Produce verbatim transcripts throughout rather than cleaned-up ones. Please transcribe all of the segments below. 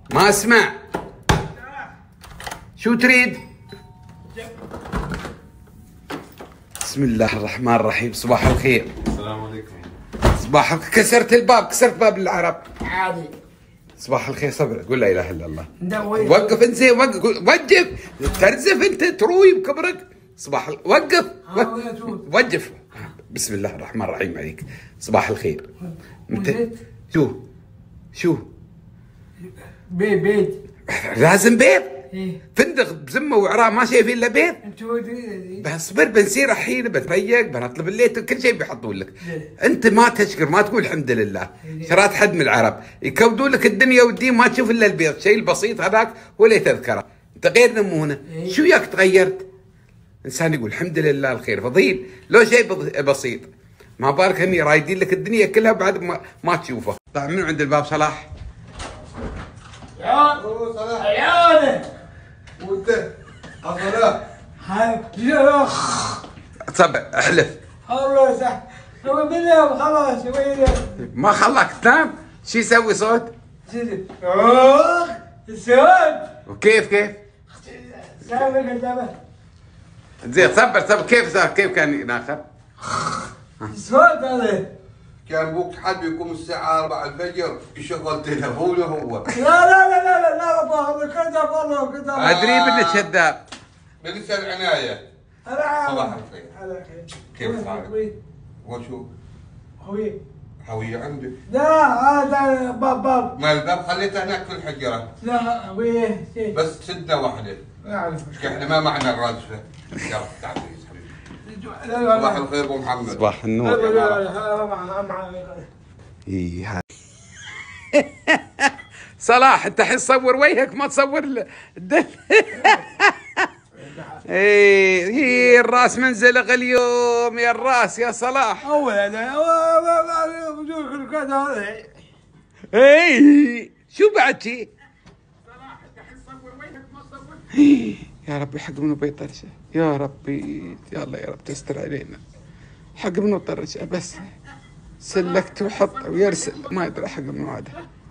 ما اسمع. شو تريد؟ بسم الله الرحمن الرحيم. صباح الخير. السلام عليكم. صباح الخير. كسرت الباب، كسرت باب العرب. عادي. صباح الخير. صبر. قول لا اله الا الله. ندوي. وقف انت زين. وقف وقف. ترزف انت تروي بكبرك. صباح ال... وقف وقف. وقف. بسم الله الرحمن الرحيم عليك. صباح الخير. انت شو شو بيت بيت لازم بيض. ايه فندق بزمه وعراء ما شايفين الا بيض. انتوا بصبر بنسير الحين بتريق بنطلب الليت كل شيء بيحطون لك. انت ما تشكر ما تقول الحمد لله. شرات حد من العرب يكودون لك الدنيا والدين ما تشوف الا البيض. الشيء البسيط هذاك ولا تذكره. انت غير نمونه. شو وياك تغيرت؟ انسان يقول الحمد لله الخير فضيل لو شيء بسيط. ما بالك هني رايدين لك الدنيا كلها بعد ما, ما تشوفه. طلع من عند الباب صلاح. يا صلاح عياله وانت صلاح هاي يا صبر احلف. الله صح هو بالله خلاص وين ما خلاك تنام. شو يسوي صوت؟ اخ السود وكيف كيف؟ سامع الكتابه زين صبر صبر. كيف صار كيف كان يناخر؟ السود هذا كان بوك حد بيقوم الساعة أربعة الفجر يشغل تليفونه هو. لا لا لا لا لا لا باخذ كذاب والله كذاب. ادري انك كذاب. بنسى العناية. انا صباح الخير. على خير. كيف حالك؟ وشو؟ خوي هوية عندك؟ لا هذا باب باب ما الباب خليته هناك في الحجرة. لا خوي بس سدة واحدة. ما اعرف احنا ما معنا الرادفة. يلا تعال حبيبي. صباح الخير ابو محمد. صباح النور. لا مع مع اي هاي صلاح انت الحين تصور وجهك ما تصور الدل. اي هي الراس منزلق اليوم يا الراس يا صلاح. اول هذا بدون كذا. اي شو بعد شي؟ صلاح انت الحين تصور وجهك ما تصور. يا ربي حق منو بيطرشه يا ربي. يا الله يا رب تستر علينا. حق منو طرشه بس سلكت وحط ويرسل ما يدري حق منو هذا.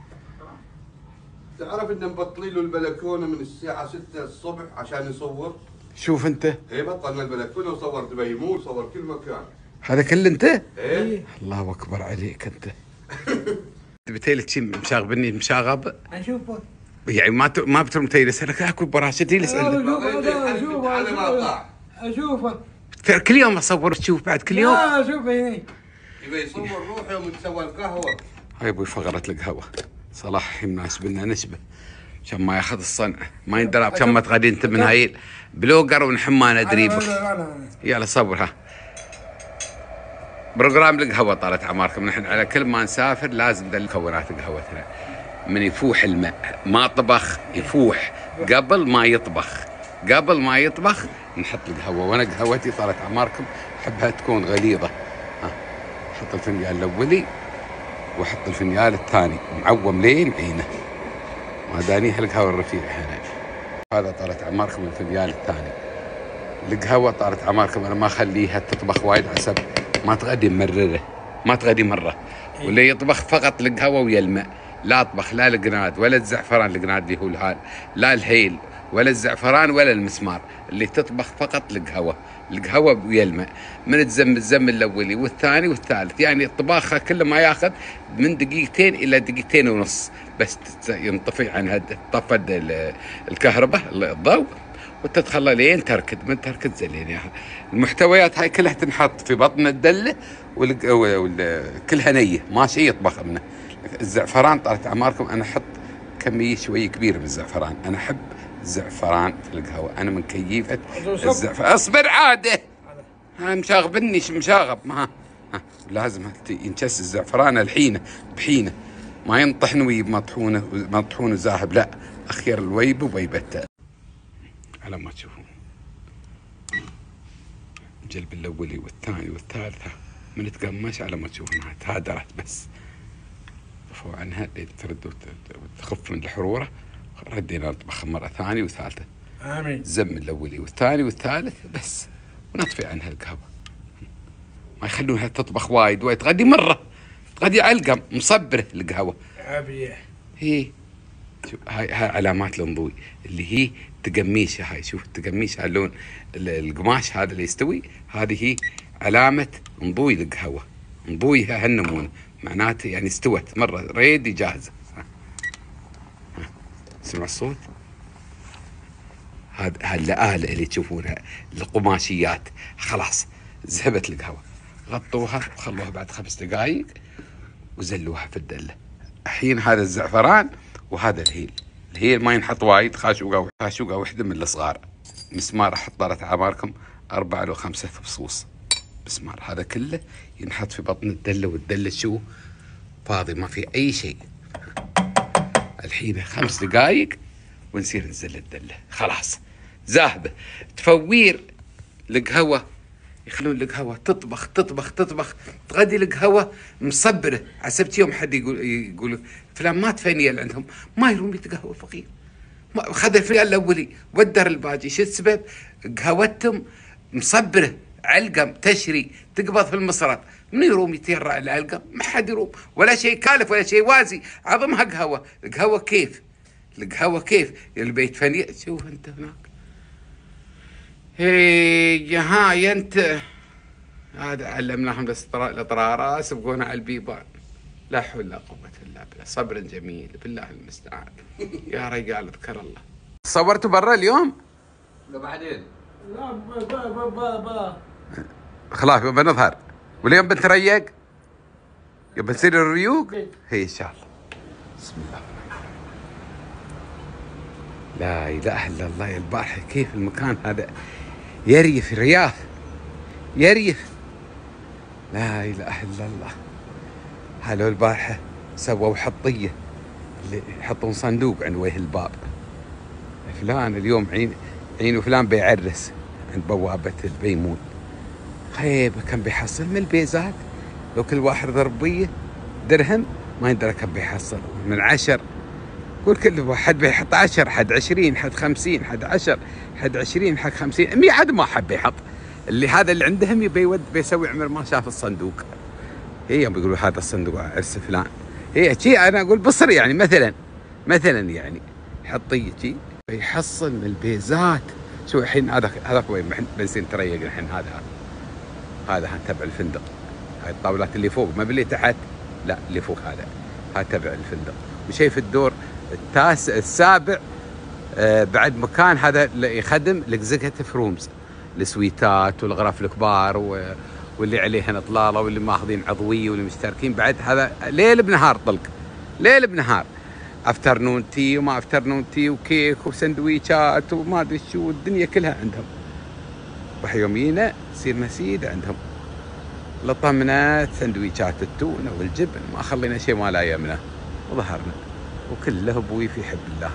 تعرف ان مبطلين له البلكونه من الساعه ستة الصبح عشان يصور؟ شوف انت. ايه بطلنا البلكونه وصورت بيمون وصور كل مكان. هذا كله انت؟ ايه الله اكبر عليك انت. بتيلك شي مشاغبني مشاغب اشوفه يعني ما ت... ما بترم تيلس انا اكو براشتي لسه اشوفه اشوفه كل يوم اصور تشوف بعد كل يوم. لا اشوفه هني يبي يصور روحه يوم تسوى القهوه. هاي ابوي فقرة القهوه. صلاح الحين مناسبنا نشبه عشان ما ياخذ الصنع ما يندرى عشان ما تغادي انت من هاي بلوجر ونحمان ادري بك. يلا صبر ها. بروجرام القهوه طالت اعماركم. نحن على كل ما نسافر لازم ذا مكونات قهوتنا من يفوح الماء ما طبخ يفوح قبل ما يطبخ. قبل ما يطبخ نحط القهوه. وانا قهوتي طالت اعماركم احبها تكون غليظه. ها احط الفنجان الاولي واحط الفنجان الثاني معوم لين عينه. وهذاني القهوه الرفيع هنا. هذا طالت اعماركم الفنجان الثاني. القهوه طالت اعماركم انا ما اخليها تطبخ وايد حسب ما تغدي مرره ما تغدي مره. ولا يطبخ فقط القهوه ويا الماء. لا اطبخ لا القناد ولا الزعفران. القناد اللي هو الهال لا الهيل ولا الزعفران ولا المسمار. اللي تطبخ فقط القهوه. القهوه ويا الماء من تزم الزم الاولي والثاني والثالث. يعني الطباخه كله ما ياخذ من دقيقتين الى دقيقتين ونص بس ينطفي عنها طفد الكهرباء الضوء وتتخلى لين تركد. من تركد زين يعني المحتويات هاي كلها تنحط في بطن الدله وكلها نيه ما شيء يطبخ منه. الزعفران طالت اعماركم انا احط كميه شوي كبيره من الزعفران. انا احب الزعفران في القهوه. انا من كيفه الزعفران. اصبر عاده ها مشاغبني مشاغب ما ها. لازم ينشس الزعفران الحينه بحينه ما ينطحن ويب مطحونه مطحون وذاهب. لا اخير الويب وويبته على ما تشوفون. الجلب الاولي والثاني والثالث من تقمش على ما تشوفون تهادرت بس طفوا عنها ترد وتخف من الحروره. ردينا نطبخ مره ثانيه وثالثه. امين. زم الاولي والثاني والثالث بس ونطفي عنها القهوه. ما يخلونها تطبخ وايد وايد تغدي مره تغدي علقم مصبره القهوه. ابيه هي شوف هاي هاي علامات الانضوي اللي هي تقميشه. هاي شوف تقميشه اللون القماش هذا اللي يستوي، هذه هي علامة انضوي القهوة. انضويها هالنمونة معناته يعني استوت مرة ريدي جاهزة. سمع الصوت؟ هذا هالآلة اللي تشوفونها القماشيات خلاص ذهبت القهوة، غطوها وخلوها بعد خمس دقائق وزلوها في الدلة. الحين هذا الزعفران وهذا الهيل. الهيل ما ينحط وايد، خاشوقة خاشوقة وحدة من الصغار. مسمار احط طالت عماركم أربعة لو خمسة فصوص مسمار. هذا كله ينحط في بطن الدلة، والدلة شو فاضي ما في أي شيء. الحين خمس دقائق ونصير نزل الدلة خلاص ذاهبة. تفوير القهوة يخلون القهوة تطبخ تطبخ تطبخ تغدي القهوة مصبرة. عسبت يوم حد يقول يقول فلان ما تفنيل عندهم، ما يروم يتقهوى فقير، خذ الفنيال الأولي ودر الباجي. شو السبب؟ قهوتهم مصبرة علقم تشري تقبض في المصرات. من يروم يتيرع العلقم؟ ما حد يروم، ولا شيء كالف ولا شيء وازي. عظمها قهوة. القهوة كيف؟ القهوة كيف؟ البيت فنيل. شوف انت هناك هي هاي انت هذا علمناهم الاطرارة سبقونا على البيبان. لا حول ولا قوة الا بالله. صبر جميل بالله المستعان. يا رجال اذكر الله. صورتوا برا اليوم؟ لا بعدين. لا با با با با خلاص بنظهر واليوم بنتريق يبى نصير الريوق. هي ان شاء الله. بسم الله. لا اله الا الله. يا البارحة كيف المكان هذا يريف رياف يريف. لا اله الا الله. هلو البارحة سووا حطية اللي يحطون صندوق عند وجه الباب. فلان اليوم عين عين وفلان بيعرس عند بوابة البيمون. خيبة كم بيحصل من البيزات لو كل واحد ضربية درهم ما يندرى كم بيحصل من عشر. قول كل واحد بيحط عشر، حد عشرين، حد خمسين، حد عشر، حد عشرين، حد خمسين، مية. عاد ما حب يحط. اللي هذا اللي عندهم يبي يود بيسوي عمر ما شاف الصندوق. هي بيقولوا هذا الصندوق عرس فلان. هي شي انا اقول بصر يعني مثلا مثلا يعني حطيه شي يحصل من البيزات. شو الحين هذا هذاك وين بنزين تريق الحين. هذا هذا تبع الفندق. هاي الطاولات اللي فوق ما باللي تحت، لا اللي فوق هذا هاي تبع الفندق. وشيء في الدور التاسع السابع آه بعد مكان هذا يخدم الاكزيكتيف رومز، السويتات والغرف الكبار و... واللي عليهن اطلاله واللي ماخذين عضويه واللي مشتركين بعد. هذا ليل بنهار طلق، ليل بنهار افترنون تي وما افترنون تي وكيك وسندويشات وما ادري شو الدنيا كلها عندهم. وحيومينا تصير نسيد عندهم لطمنا سندويشات التونه والجبن ما خلينا شيء ما لا يمنا وظهرنا وكله ابوي في حب الله.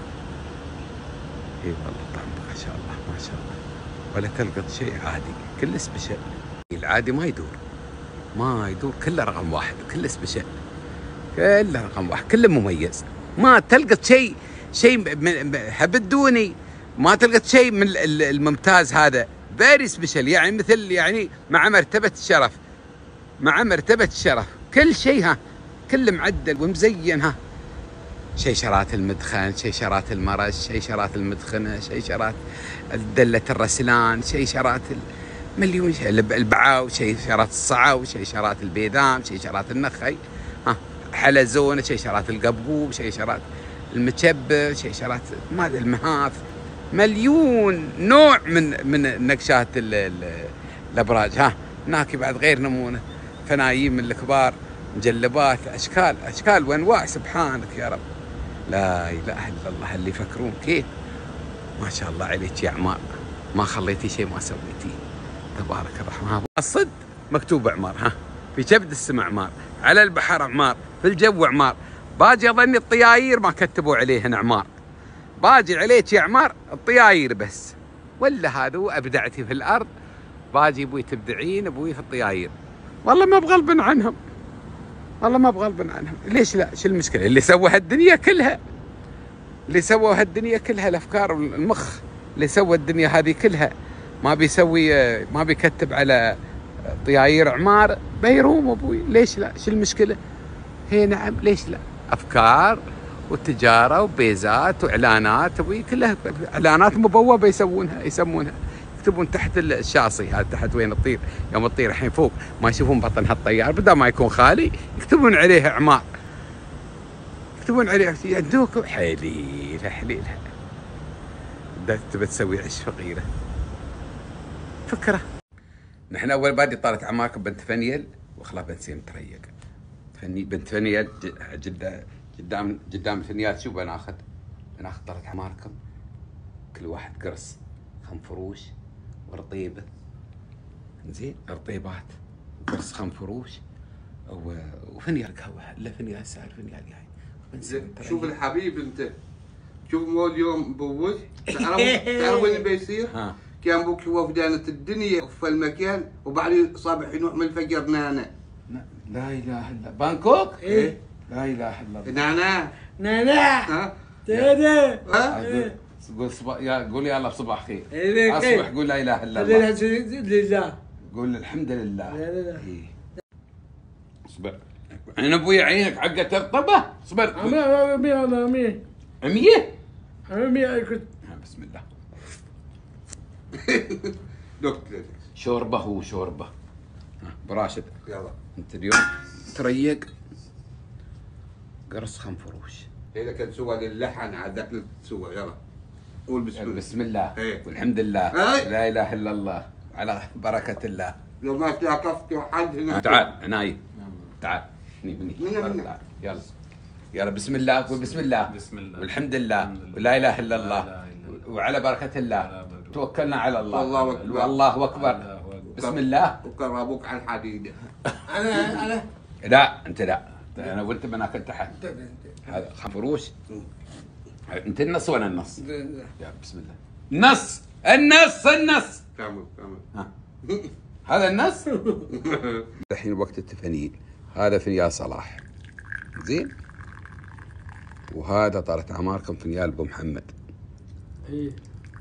اي والله طعم ما شاء الله ما شاء الله. ولا تلقط شيء عادي كله سبيشل. العادي ما يدور ما يدور كله رقم واحد، كله سبيشل، كله رقم واحد، كله مميز. ما تلقط شيء شيء هبدوني ما تلقط شيء من الممتاز. هذا فيري سبيشل يعني مثل يعني مع مرتبة الشرف، مع مرتبة الشرف. كل شيء ها كله معدل ومزين. ها شيشرات المدخن، شيشرات المرش، شيشرات المدخنة، شيشرات دلة الرسلان، شيشرات مليون شيء، البعاو، شيشرات الصعو، شيشرات البيدام، شيشرات النخي، ها حلزونة، شيشرات القبقوب، شيشرات المتشبر، شيشرات ما ادري المهاف. مليون نوع من من نقشات الابراج. ها هناك بعد غير نمونه فنايم من الكبار، مجلبات، اشكال اشكال وانواع. سبحانك يا رب. لا اله الا الله. اللي يفكرون كيف ما شاء الله عليك يا عمار، ما خليتي شيء ما سويتيه تبارك الرحمن. الصد مكتوب عمار، ها في كبد السماء عمار، على البحر عمار، في الجو عمار. باجي اظني الطياير ما كتبوا عليهن عمار، باجي عليك يا عمار الطياير بس. ولا هذا ابدعتي في الارض، باجي ابوي تبدعين ابوي في الطياير. والله ما بغلبن عنهم، والله ما بغلبن عنهم. ليش لا؟ شو المشكله؟ اللي سوى هالدنيا كلها، اللي سوى هالدنيا كلها الافكار والمخ اللي سوى الدنيا هذه كلها ما بيسوي ما بيكتب على طياير عمار بيروم ابوي. ليش لا؟ شو المشكله؟ هي نعم ليش لا؟ افكار وتجاره وبيزات واعلانات وي كلها اعلانات مبوبه يسوونها يسمونها يكتبون تحت الشاصي هذا تحت وين تطير يوم تطير الحين فوق ما يشوفون بطن هالطيار بدل ما يكون خالي يكتبون عليه اعمار يكتبون عليه يدوك حليله حليله تبى تسوي عش فقيره فكره. نحن اول بادي طارت اعماركم بنت فنيل وخلا بنسيم تريق فني بنت فنيل جدا قدام قدام الفنيات شو بناخذ؟ بناخذ طارت اعماركم كل واحد قرص خنفروش ورطيبه زين رطيبات وقرص خنفروش وفنيال قهوه الا فنيال سعر فنيال جاي. شوف الحبيب انت شوف مو اليوم بوز تعرف تعرف وين بيصير؟ كان بوك هو فدانة الدنيا في المكان وبعدين صابح ينوح من الفجر نانا. لا اله الا بانكوك؟ ايه لا اله الا الله. نانا نانا ها؟ تهدى ها؟ قول صباح يا قول يلا بصباح خير. إيه اصبح قول لا اله الا الله. لله. قول الحمد لله. لا لا لا. إيه. اصبر. انا ابوي عينك عقه ترطبه اصبر. عمي عمي عمي عميه؟ عمي كنت بسم الله. دكتور شوربه هو شوربه. براشد يلا انت اليوم تريق قرص خنفروش. هي كان سوى للحن عادك تسوى يلا قول بسم الله. بسم الله ايه. والحمد لله. ايه. لا اله الا الله على بركه الله. لو ما تلاقفت حد هنا تعال عناي تعال هني هني منا منا. تعال. يلا يلا بسم الله قول بسم الله بسم الله والحمد لله ولا اله الا الله وعلى بركه الله توكلنا على الله. الله أكبر. والله اكبر. بسم الله. وكر ابوك على الحديده. انا انا لا انت لا انا وانت بناكل تحت. هذا خنفروش. انت النص وانا النص. يا بسم الله. النص النص النص. كمل كمل. ها هذا النص. الحين وقت التفنيل هذا فنيال صلاح زين وهذا طارت اعماركم فنيال ابو محمد. ايه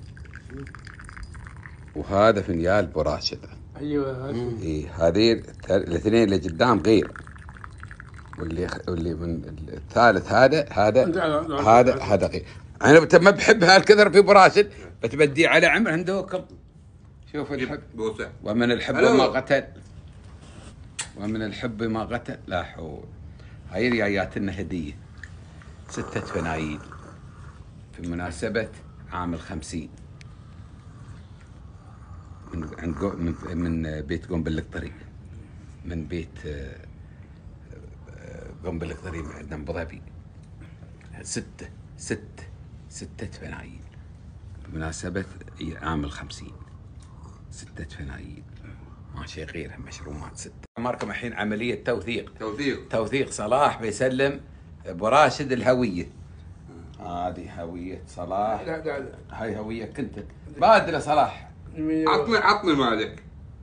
وهذا فنيال ابو راشد. ايوه ايه هذين الاثنين اللي قدام غير واللي واللي من الثالث هذا هذا هذا هذا غير. انا ما بحب هالكثر في ابو راشد بتبدي على عمر هندوكم. شوف الحب بوسه ومن الحب ما قتل ومن الحب ما قتل لا حول. هاي جايات لنا هديه ستة فنايل في مناسبة عام الخمسين من عند من من بيت قنبل القطري من بيت قنبل القطري عندنا ابو ظبي. ستة ستة ستة فنايل بمناسبة عام الخمسين. ستة فنايل ماشي غيرها مشرومات ستة. أمركم الحين عملية توثيق توثيق توثيق صلاح بيسلم ابو راشد الهوية. هذه هوية صلاح. لا لا لا هاي هوية كنت بادلة صلاح. عطني عطني مالك.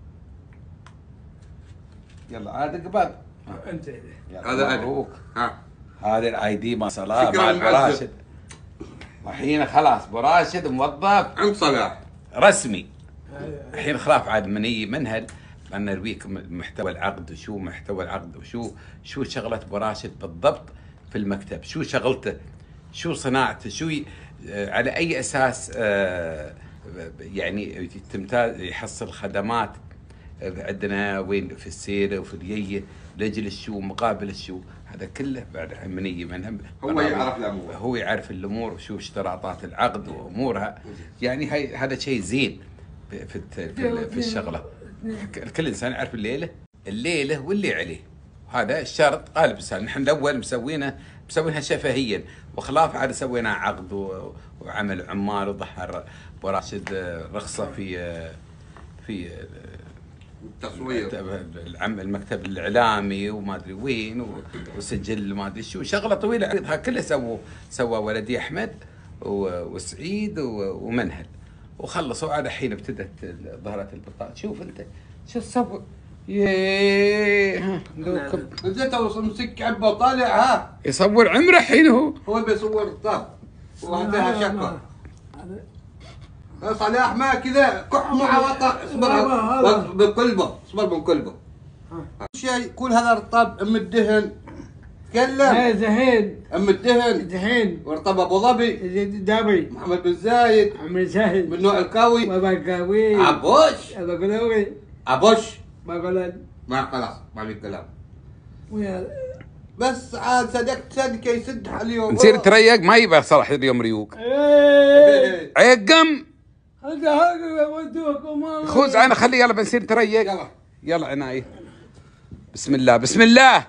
يلا عاد قبل انت هذا مبروك. ها هذا الاي دي ما صلاح شكراً مع ابو معزز. راشد. الحين خلاص ابو راشد موظف عند صلاح رسمي. الحين خلاف عاد مني منهل لان نرويك محتوى العقد وشو محتوى العقد وشو شو شغله ابو راشد بالضبط في المكتب. شو شغلته شو صناعته شو ي... على اي اساس آه يعني تمتاز يحصل خدمات عندنا وين في السيره وفي الييه لاجل الشو مقابل الشو. هذا كله بعد مني منها. هو يعرف الامور. هو يعرف الامور وشو اشتراطات العقد وامورها. يعني هاي هذا شيء زين في في, في, في الشغله. كل انسان يعرف الليله الليله واللي عليه. هذا الشرط قالب السالم. نحن الاول مسوينه مسوينها شفهيا وخلاف عاد سوينا عقد وعمل عمال وظهر ابو راشد رخصه في في التصوير المكتب الاعلامي وما ادري وين وسجل ما ادري شو شغله طويله عريضها كلها سووا سوى ولدي احمد وسعيد ومنهل وخلصوا. على الحين ابتدت ظهرت البطاقه. شوف انت شو الصبر ياه دوكم. انت تو مسك عبه وطالع ها يصور عمره الحين هو هو بيصور الطاب وعندها شكوى. صلاح ما كذا كح مع وطا اصبر بقلبه اصبر بقلبه. شيء يقول هذا الرطاب ام الدهن تكلم. زهين ام الدهن زهين وارطب ابو ظبي دابي محمد بن زايد عمرو سهل من نوع القوي بابا قوي عبوش ابا قلوي عبوش. ما قلن ما خلاص ما في كلام. ويا بس عاد صدقت صدقه يسد اليوم. نصير تريق ما يبغى صراحه اليوم ريوق. ايه عقم هذا هذا ودوكم خوز انا خلي يلا بنصير تريق. يلا يلا عناية. بسم الله بسم الله.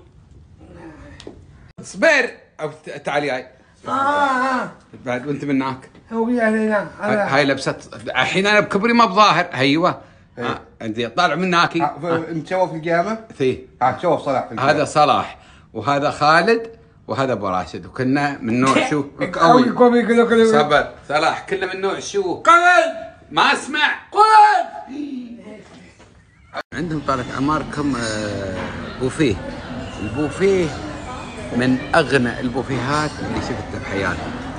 اصبر او تعالي هاي اه بعد وانت من هناك. هو علينا هاي لبست الحين انا بكبري ما بظاهر. ايوه ها عندي طالع من هناكي. متشوف القيامه؟ ثي ها تشوف صلاح. هذا صلاح وهذا خالد وهذا ابو راشد وكنا من نوع شو؟ قوي قوي كذا كذا صبر صلاح كله من نوع شو؟ قلن ما اسمع. قلن عندهم طالت عماركم آه، بوفيه. البوفيه من اغنى البوفيهات اللي شفتها بحياتي.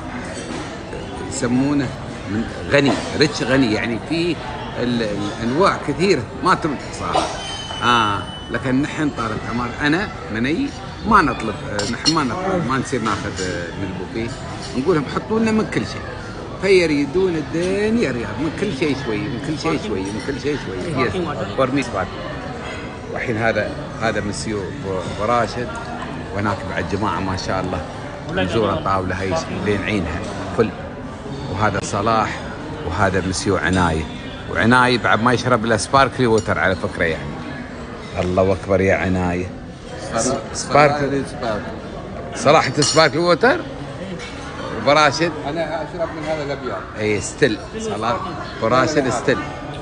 يسمونه من غني ريتش غني يعني فيه الانواع كثيره ما تم صراحه. اه لكن نحن طالت عمار انا مني ما نطلب آه، نحن ما نطلب ما نصير ناخذ آه، من البوفيه. نقول لهم حطوا لنا من كل شيء. فيريدون الدنيا رياض من كل شيء شوي من كل شيء شوي من كل شيء شوي. يس برميس بعد. والحين هذا هذا مسيو ابو راشد وهناك بعد جماعه ما شاء الله نزور الطاوله هاي لين عينها فل. وهذا صلاح وهذا مسيو عنايه. وعنايه بعد ما يشرب الا سباركلي ووتر على فكره يعني. الله اكبر يا عنايه. سباركلي صلاح انت سباركلي ووتر؟ ابو راشد انا اشرب من هذا الابيض. اي ستيل صلاح ابو راشد ستيل.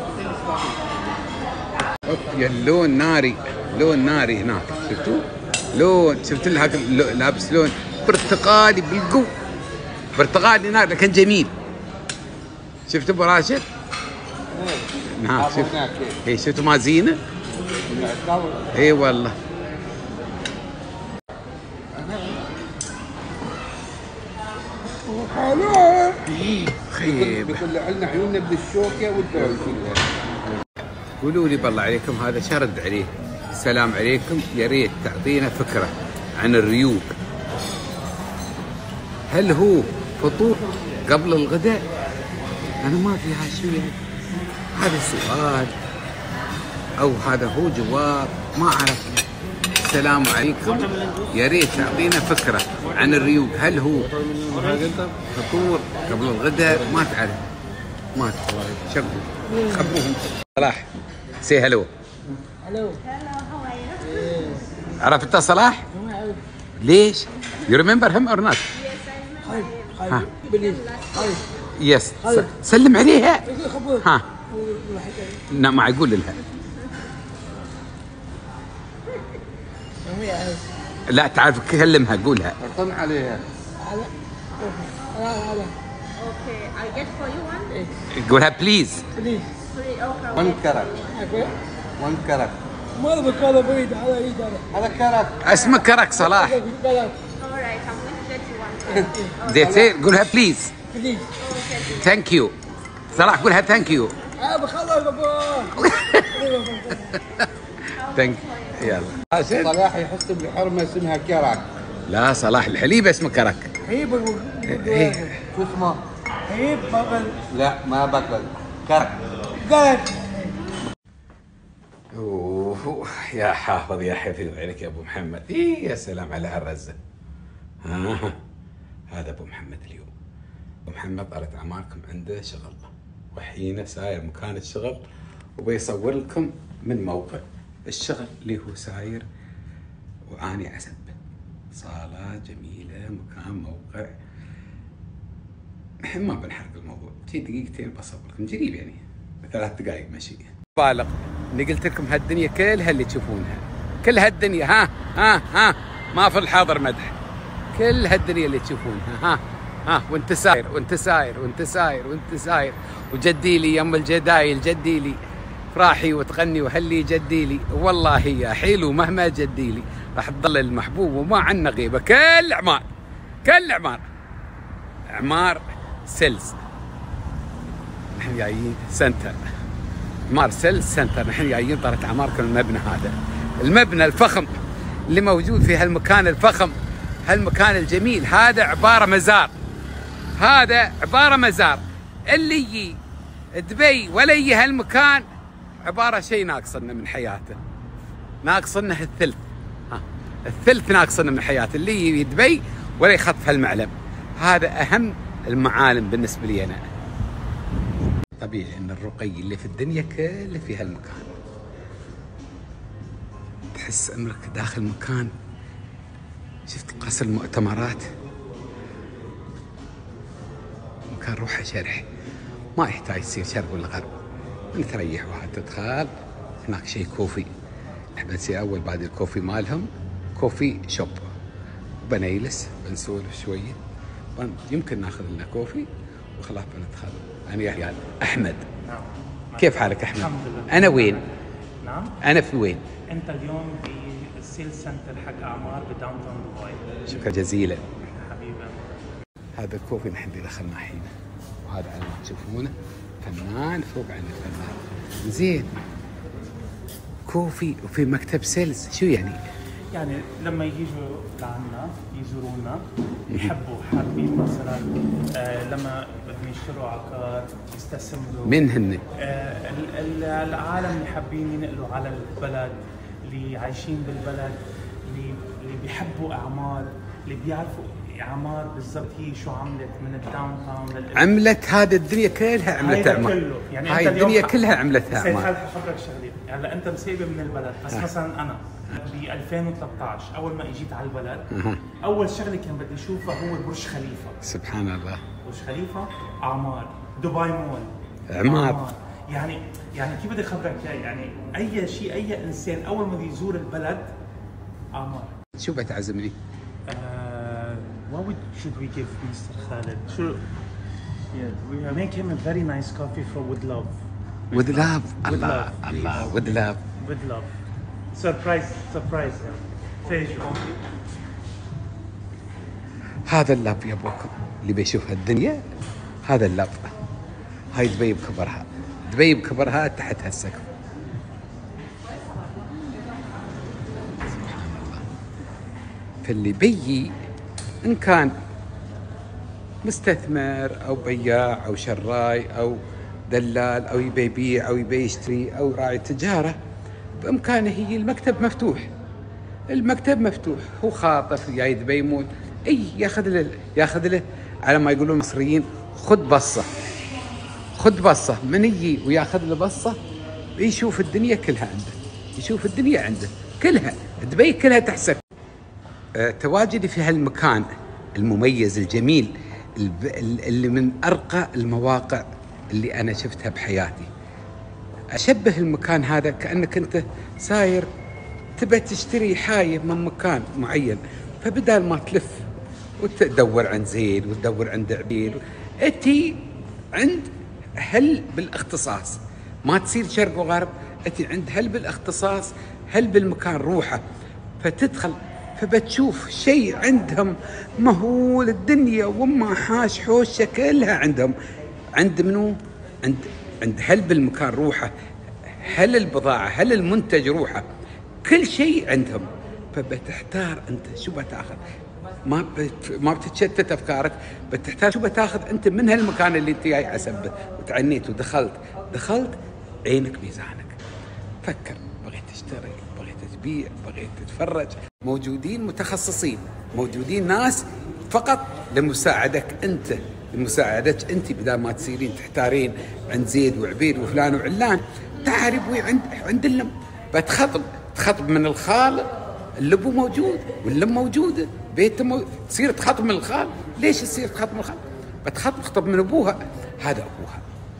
اوف يا اللون ناري لون ناري هناك شفتوا؟ لون شفت لها لابس لون برتقالي بالقوة. برتقالي نار لكن جميل. شفت ابو راشد؟ نعم شفت. اي شفتوا ما زينه؟ اي والله. خيب بيطلع لنا عيوننا بالشوكه والدول كلها. قولوا لي بالله عليكم هذا شرد عليه. السلام عليكم يا ريت تعطينا فكره عن الريوق. هل هو فطور قبل الغداء؟ انا ما في حاشيه. هذا سؤال او هذا هو جواب ما اعرف. السلام عليكم يا ريت تعطينا فكره عن الريوق. هل هو فطور قبل الغداء؟ ما تعرف ما تعرف. شكو خبروهم. صلاح سي هلو. هلو عرفت صلاح؟ ليش؟ يو ريمبر هيم اور نوت؟ ها يس سلم عليها. ها نعم ما يقول لها. لا تعرف كلمها قولها. اطن عليها. Okay, I get for you one. قولها بليز. بليز Three, okay. وان كرك وان كرك. ما بكره بعيد على ايد هذا كرك. اسمك كرك صلاح. All right, I'm going to get you one. زين زين قولها بليز. بليز ثانك يو. صلاح قولها ثانك يو. اه بخلص بابا. ثانك يلا. صلاح يحس بحرمه اسمها كرك. لا صلاح الحليب اسمه كرك. هيب شو اسمه؟ هيب بقل لا ما بقل كرك. قلت اوه يا حافظ يا حفيظ عليك يا ابو محمد. إيه يا سلام على هالرزه. ها هذا ابو محمد اليوم. ابو محمد طالت اعماركم عنده شغل وحين ساير مكان الشغل وبيصور لكم من موقع الشغل اللي هو ساير واني عسب. صالة جميلة مكان موقع. الحين ما بنحرق الموضوع. شي دقيقتين بصور لكم قريب يعني ثلاث دقائق مشي. بالغ اني قلت لكم هالدنيا كلها اللي تشوفونها. كل هالدنيا ها ها ها ما في الحاضر مدح. كل هالدنيا اللي تشوفونها ها ها وانت ساير وانت ساير وانت ساير وانت ساير وجدي لي يم الجدايل جدي لي فراحي وتغني وهلي جدي لي. والله يا حلو مهما جدي لي راح تظل المحبوب وما عنا غيبه. كل عمار كل عمار عمار سيلز. نحن جايين سنتر عمار سيلز سنتر. نحن جايين طلعت عماركم المبنى هذا المبنى الفخم اللي موجود في هالمكان الفخم، هالمكان الجميل. هذا عبارة مزار، هذا عبارة مزار. اللي يجي دبي ولا يجي هالمكان عبارة شيء ناقصنا من حياته، ناقصنا الثلث، ها الثلث ناقصنا من حياته. اللي يجي دبي ولا يخطف هالمعلم. هذا أهم المعالم بالنسبة لي أنا. طبيعي أن الرقي اللي في الدنيا كله في هالمكان. تحس أمرك داخل مكان. شفت قصر المؤتمرات، مكان روحه شرح، ما يحتاج يصير شرق ولا غرب. من تريح واحد تدخل هناك شيء كوفي. بنسي أول بعد الكوفي مالهم كوفي شوب، بنيلس بنسولف شوية، يمكن ناخذ لنا كوفي وخلاص بندخل. أنا يا أحمد. نعم. كيف حالك أحمد؟ الحمد لله. أنا وين؟ نعم. أنا في وين؟ أنت اليوم بالسيل سنتر حق أعمار بداون تاون دبي. شكرا جزيلا حبيبي. هذا الكوفي نحن اللي دخلنا الحين، وهذا على ما تشوفونه فنان فوق عن الفنان. زين، كوفي وفي مكتب سيلز، شو يعني؟ يعني لما يجوا لعنا يزورونا يحبوا حابين مثلا آه لما بدهم يشتروا عقار يستثمروا. من هن؟ آه ال- ال- العالم اللي حابين ينقلوا على البلد، اللي عايشين بالبلد، اللي اللي بيحبوا اعمار، اللي بيعرفوا اعمار بالضبط هي شو عملت من الداون تاون لل عملت هذه الدنيا كلها عملت هيدا اعمار. كله. يعني هاي أنت اليوم الدنيا ح- كلها عملتها سيد اعمار. خالد حخبرك شغله، هلا انت مسيبه من البلد، بس آه. مثلا انا ب ألفين وثلاثة عشر اول ما اجيت على البلد أها. اول شغله كان بدي اشوفها هو برج خليفه. سبحان الله. برج خليفه، اعمار، دبي مول، عمار. يعني يعني كيف بدي اخبرك إياه؟ يعني اي شيء اي انسان اول ما بده يزور البلد اعمار. شو بتعزمني؟ Uh, what would, should we give Mister Khaled? Should, yeah, we make him a very nice coffee for with love. with love. With الله love, الله please. with love. With love. Surprise, surprise him. Finish. هذا اللاب يا ابوكم اللي بيشوف هالدنيا، هذا اللاب. هاي دبي بكبرها، دبي بكبرها تحت هالسقف. سبحان الله. فاللي بيجي ان كان مستثمر او بياع او شراي او دلال او يبي يبيع او يبي يشتري او راعي تجاره، بامكانه هي المكتب مفتوح. المكتب مفتوح، هو خاطف جاي دبي مول، اي ياخذ له ياخذ له على ما يقولون المصريين خذ بصه، خذ بصه. من يجي وياخذ له بصه يشوف الدنيا كلها عنده، يشوف الدنيا عنده كلها، دبي كلها تحسك. أه تواجدي في هالمكان المميز الجميل اللي من ارقى المواقع اللي انا شفتها بحياتي. اشبه المكان هذا كانك انت ساير تبى تشتري حاية من مكان معين، فبدال ما تلف وتدور عند زيد وتدور عند عبيد، اتي عند هل بالاختصاص، ما تصير شرق وغرب، اتي عند هل بالاختصاص، هل بالمكان روحه، فتدخل فبتشوف شيء عندهم مهول الدنيا وما حاش حوشه كلها عندهم. عند منو؟ عند عند هل بالمكان روحه، هل البضاعة، هل المنتج روحه، كل شيء عندهم. فبتحتار انت شو بتاخذ، ما بت... ما بتتشتت افكارك، بتحتار شو بتاخذ انت من هالمكان اللي انت جاي عسبه. وتعنيت ودخلت دخلت عينك ميزانك، فكر بغيت تشتري، بغيت تبيع، بغيت تتفرج. موجودين متخصصين، موجودين ناس فقط لمساعدك انت، لمساعدتك انت، بدل ما تصيرين تحتارين عند زيد وعبيد وفلان وعلان. تعرف وي عند عند اللم بتخطب، تخطب من الخال، اللبو موجود واللم موجوده، بيته مو... تصير تخطب من الخال. ليش تصير تخطب من الخال؟ بتخطب تخطب من ابوها، هذا ابوها،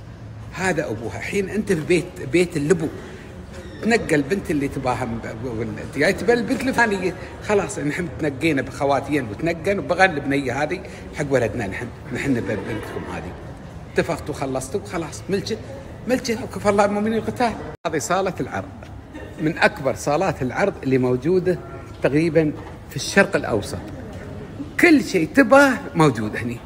هذا ابوها. حين انت في بيت بيت اللبو تنقل البنت اللي تباها، انت جاي تبى البنت الفلانيه، خلاص نحن تنقينا بخواتين وتنقن وبغل البنيه هذه حق ولدنا، نحن نحن بنتكم هذه. اتفقتوا خلصتوا خلاص، ملكت ملكت وكفى الله المؤمنين القتال. هذه صاله العرض، من اكبر صالات العرض اللي موجوده تقريبا في الشرق الاوسط. كل شيء تباه موجود هني.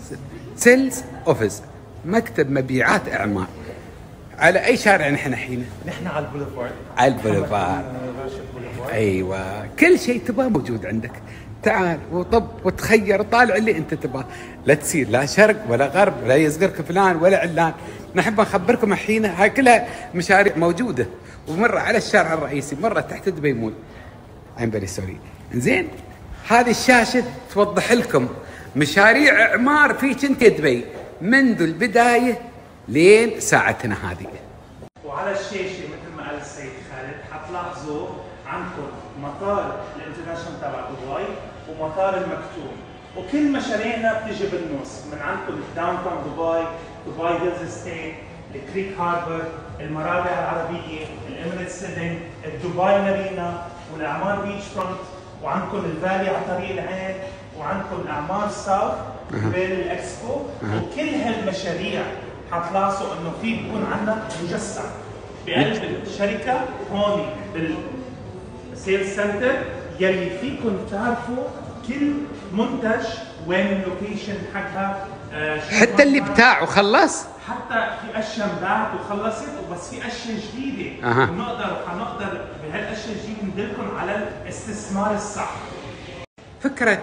سيلز اوفيس، مكتب مبيعات اعمار. على اي شارع نحن الحين؟ نحن على البوليفارد. على البوليفارد. ايوه كل شيء تبغاه موجود عندك. تعال وطب وتخير وطالع اللي انت تبغاه، لا تصير لا شرق ولا غرب ولا يصغرك فلان ولا علان. نحب نخبركم الحين هاي كلها مشاريع موجوده، ومره على الشارع الرئيسي، مره تحت دبي مول. I'm very sorry. زين هذه الشاشه توضح لكم مشاريع اعمار في كنت دبي منذ البدايه لين ساعتنا هذه. وعلى الشاشه مثل ما قال السيد خالد حتلاحظوا عندكم مطار الانترناشونال تبع دبي ومطار المكتوم، وكل مشاريعنا بتيجي بالنص. من عندكم داون تاون دبي، دبي هيلز ستيت، الكريك هاربر، المرابع العربيه، الاميريتس ليدنج، الدبي مارينا، والاعمار بيتش فرونت، وعندكم الفالي على طريق العين، وعندكم اعمار ساوث قبال الاكسبو. وكل هالمشاريع حتلاحظوا انه في بيكون عندنا مجسم بقلب الشركه هون بالسيلز سنتر، يلي فيكم تعرفوا كل منتج وين اللوكيشن حقها. آه حتى اللي بتاع وخلص، حتى في اشياء انباعت وخلصت، وبس في اشياء جديده. أه. ونقدر حنقدر بهالاشياء الجديده ندلكم على الاستثمار الصح. فكره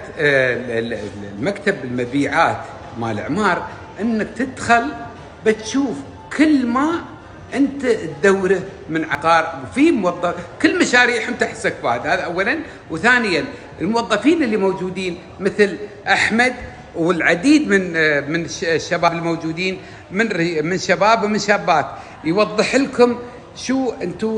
المكتب المبيعات مال اعمار انك تدخل بتشوف كل ما انت تدوره من عقار، وفي موظف كل مشاريعهم تحت سقفات. هذا اولا. وثانيا الموظفين اللي موجودين مثل احمد والعديد من من الشباب الموجودين من من شباب ومن شابات، يوضح لكم شو انتم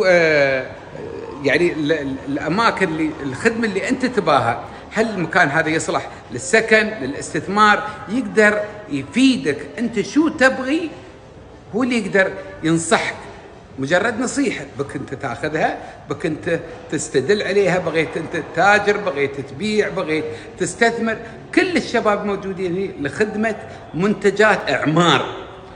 يعني الاماكن اللي الخدمه اللي انت تباها. هل المكان هذا يصلح للسكن للاستثمار؟ يقدر يفيدك انت شو تبغي، هو اللي يقدر ينصحك. مجرد نصيحه بك انت تاخذها، بك انت تستدل عليها، بغيت انت تتاجر، بغيت تبيع، بغيت تستثمر. كل الشباب موجودين هنا لخدمه منتجات اعمار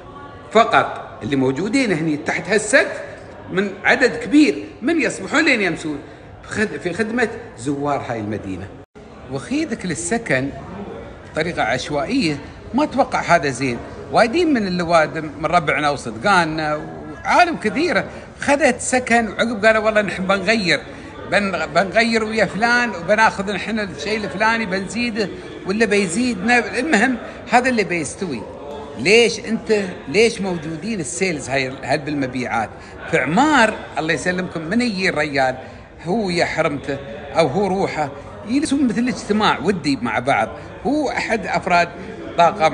فقط. اللي موجودين هنا تحت هالسقف من عدد كبير من يصبحون لين يمسون في خدمه زوار هاي المدينه. وخيذك للسكن بطريقه عشوائيه ما اتوقع هذا زين. وايدين من اللوادم من ربعنا وصدقاننا وعالم كثيره خذت سكن وعقب قالوا والله نحن بنغير بن بنغير ويا فلان وبناخذ نحن الشيء الفلاني بنزيده ولا بيزيدنا. المهم هذا اللي بيستوي. ليش انت ليش موجودين السيلز هاي هل بالمبيعات في اعمار؟ الله يسلمكم من يجي الرجال هو يا حرمته او هو روحه يجلسون مثل الاجتماع ودي مع بعض. هو احد افراد طاقم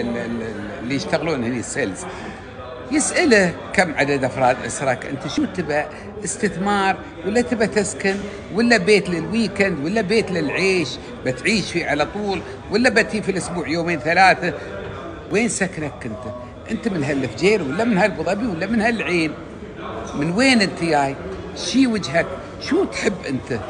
اللي يشتغلون هنا السيلز، يسأله كم عدد افراد اسرك، انت شو تبى استثمار ولا تبى تسكن ولا بيت للويكند ولا بيت للعيش بتعيش فيه على طول ولا بتي في الاسبوع يومين ثلاثه؟ وين سكنك انت؟ انت من هالفجير ولا من هالابو ظبي ولا من هالعين؟ من وين انت جاي؟ شي وجهك؟ شو تحب انت؟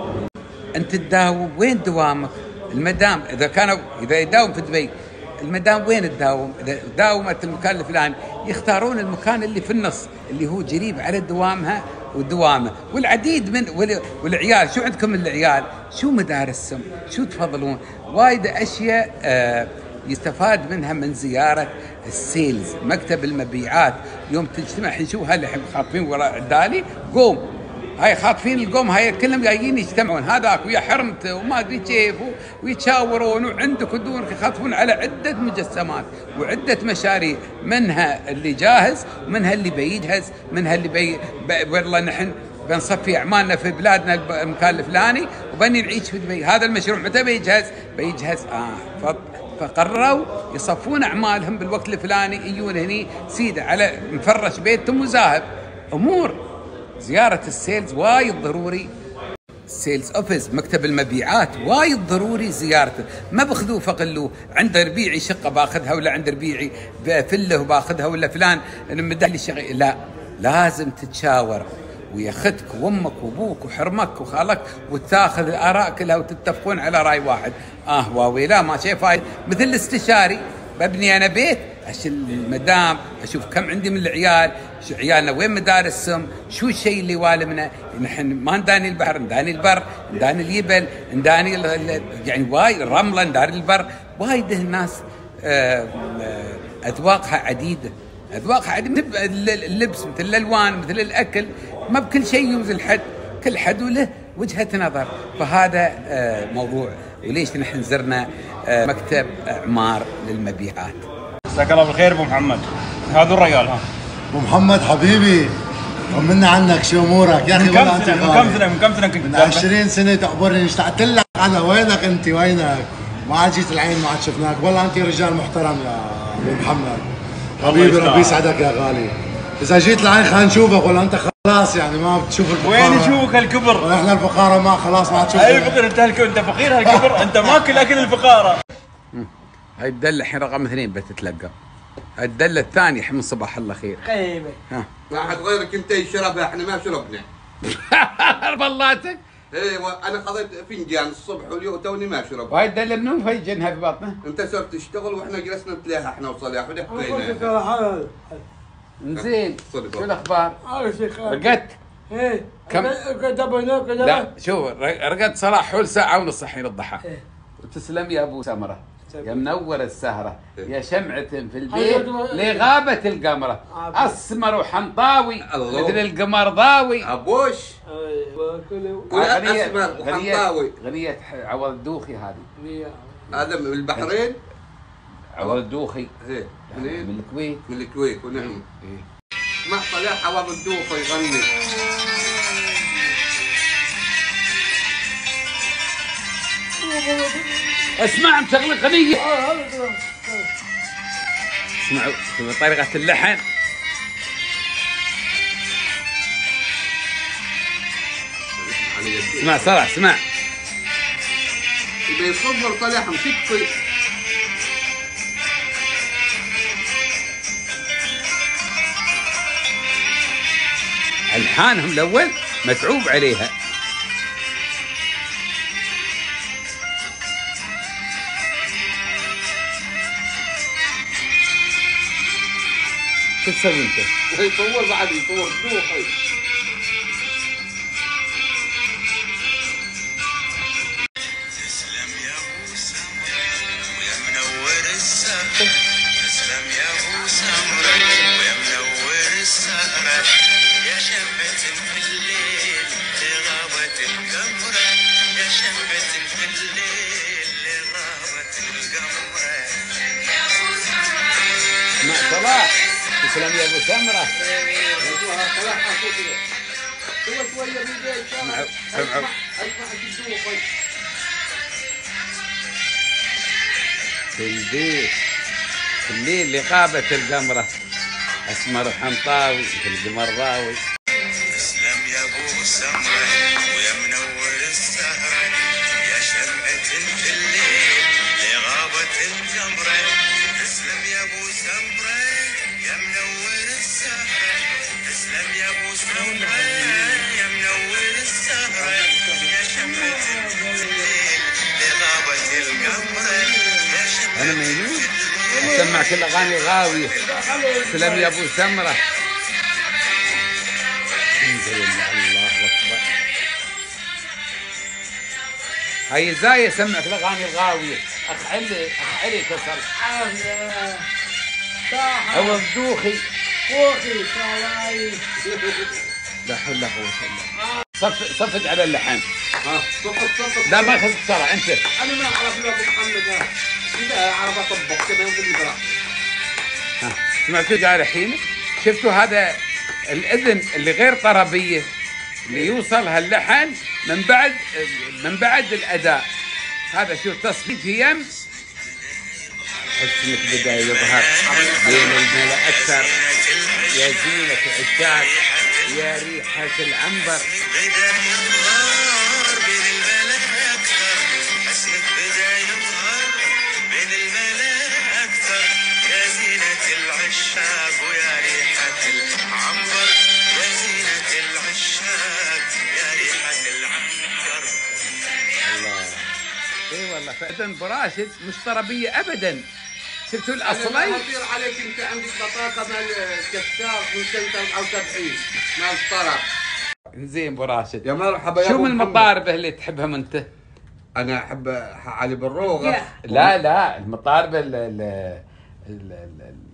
انت تداوم وين دوامك؟ المدام اذا كانوا اذا يداوم في دبي المدام وين تداوم؟ اذا داومت المكان الفلاني يختارون المكان اللي في النص اللي هو قريب على دوامها ودوامه. والعديد من والعيال شو عندكم من العيال؟ شو مدارسهم؟ شو تفضلون؟ وايد اشياء آه يستفاد منها من زياره السيلز مكتب المبيعات. يوم تجتمع الحين شو هاللي خاطفين وراء عدالي قوم، هاي خاطفين القوم هاي كلهم جايين يجتمعون هذاك ويا حرمته وما ادري كيف ويتشاورون وعندك ودونك يخاطفون على عده مجسمات وعده مشاريع، منها اللي جاهز ومنها اللي بيجهز، منها اللي بي, بي والله نحن بنصفي اعمالنا في بلادنا المكان الفلاني وبني نعيش في دبي. هذا المشروع متى بيجهز؟ بيجهز اه فقرروا يصفون اعمالهم بالوقت الفلاني، يجون هني سيده على مفرش بيتهم وذاهب. امور زياره السيلز وايد ضروري. السيلز اوفيس مكتب المبيعات وايد ضروري زيارته. ما باخذوه فقلوه عنده ربيعي شقه باخذها ولا عنده ربيعي فله وباخذها ولا فلان مدلي شغل. لا، لازم تتشاور ويا اختك وامك وابوك وحرمك وخالك وتاخذ الاراء كلها وتتفقون على راي واحد. اه واوي لا ما شيء فايد. مثل الاستشاري ببني انا بيت اشوف المدام اشوف كم عندي من العيال، شو عيالنا وين مدارسهم، شو الشيء اللي والمنا. نحن ما نداني البحر نداني البر نداني اليبل نداني يعني وايد الرمله نداني البر. وايد الناس اذواقها عديده اذواقها عديده. اللبس مثل الالوان مثل الاكل ما بكل شيء يوزن حد، كل حد وله وجهة نظر. فهذا موضوع وليش نحن زرنا مكتب اعمار للمبيعات. مساك الله بالخير ابو محمد. هذا الرجال. ها ابو محمد حبيبي طمنا عنك، شو امورك يا اخي؟ من كم سنه من كم سنه من كم سنه كنت من عشرين سنه تخبرني، اشتقت لك انا. وينك انت؟ وينك؟ ما عاد جيت العين، ما عاد شفناك. والله انت رجال محترم يا ابو محمد حبيبي، ربي يسعدك يا غالي. اذا جيت العين خلينا نشوفك، ولا انت خلاص يعني ما بتشوف الفقاره؟ وين يشوفك هالكبر؟ احنا الفقاره ما خلاص ما عاد تشوف. اي الفقر انت هالكبر، انت فقير هالكبر، انت ماكل اكل الفقاره. هاي الدله الحين رقم اثنين بتتلقى. الدله الثانيه من صباح الله خير. خيبه ها واحد غيرك انت يشربها، احنا ما شربنا. بلاتك. ايه انا خذيت فنجان الصبح واليوم توني ما شرب. وهاي الدله منو مفيجنها في بطنه؟ انت صرت تشتغل واحنا جلسنا نتلاها احنا وصلاح ودفينا. زين شو الاخبار؟ هذا شيخ رقدت؟ ايه كم؟ كتبنا كذا. لا شوف رقدت صلاح حول ساعه ونص الحين الضحى. وتسلم يا ابو سمره يا منور السهره يا شمعة في البيت لغابة القمرة، اسمر وحنطاوي مثل القمر ضاوي. ابوش غنية اسمر وحنطاوي. غنية عوض الدوخي هذه. هذا من البحرين. عوض الدوخي ايه منين؟ من الكويت. من الكويت ونعم. إيه. مع صلاح عوض الدوخي يغني. اسمع مشغل غنية. اسمعوا بطريقة اللحن. اسمع صلاح اسمع. يبي يصبر صلاح مشكي. الحانهم الاول متعوب عليها. شو تسوي انت؟ يصور بعد يصور دوخي. تسلم يا ابو سمره ويا منور السهره، تسلم يا ابو سمره ويا منور السهره، يا شمعة في الليل لغابة القمره، يا شمعة في الليل لغابة القمره. يا ابو سمره مع صلاح تسلم يا ابو سمره. سمعوا سمعوا. في البيت في الليل لغابة القمرة، اسمر وحنطاوي في القمر راوي. تسلم يا ابو سمره ويا منور السهره، يا شمعة في الليل لغابة القمره، تسلم يا ابو سمره يا منور السهره، تسلم يا ابو سمره يا منور السهره، يا شمعة في الليل لغابة القمره، يا شمعة انا ميمون اسمع كل اغاني غاوية. تسلم يا ابو سمره. الحمد لله الله اكبر. هاي زاية سمعك الاغاني الغاوية. اخ علي اخ علي كسر. عوض دوخي خوخي صلاي. لا حول ولا قوة الا بالله. صف صفت على اللحن. ها صفت صفت. لا ما خذت بسرعة انت. انا ما اعرف الا ابو محمد ها. اذا اعرف اطبق كما يقول البراء. ها سمعتوا قال الحين؟ شفتوا هذا الاذن اللي غير طربيه اللي يوصل هاللحن من بعد من بعد الاداء. هذا شو تصفيت يم حسنك بدا يظهر بين الملا اكثر، يا زينة عشاق يا ريحة العنبر. بدا يظهر بين الملا اكثر، حسنك بدا يظهر بين الملا اكثر، يا زينة العشاق ويا ريحة العنبر، يا زينة العشاق يا ريحة العنبر. الله اي والله فاذن براشد مش طربيه ابدا. شفتوا الاصلي؟ انا اطير عليك انت عندك بطاقه مال كسار من سنه أربعة وسبعين مال الطرب. زين ابو راشد يا مرحبا يا شو أبو من محمد. المطاربه اللي تحبهم انت؟ انا احب علي بالروغه. لا لا المطاربه ال ال ال- ال-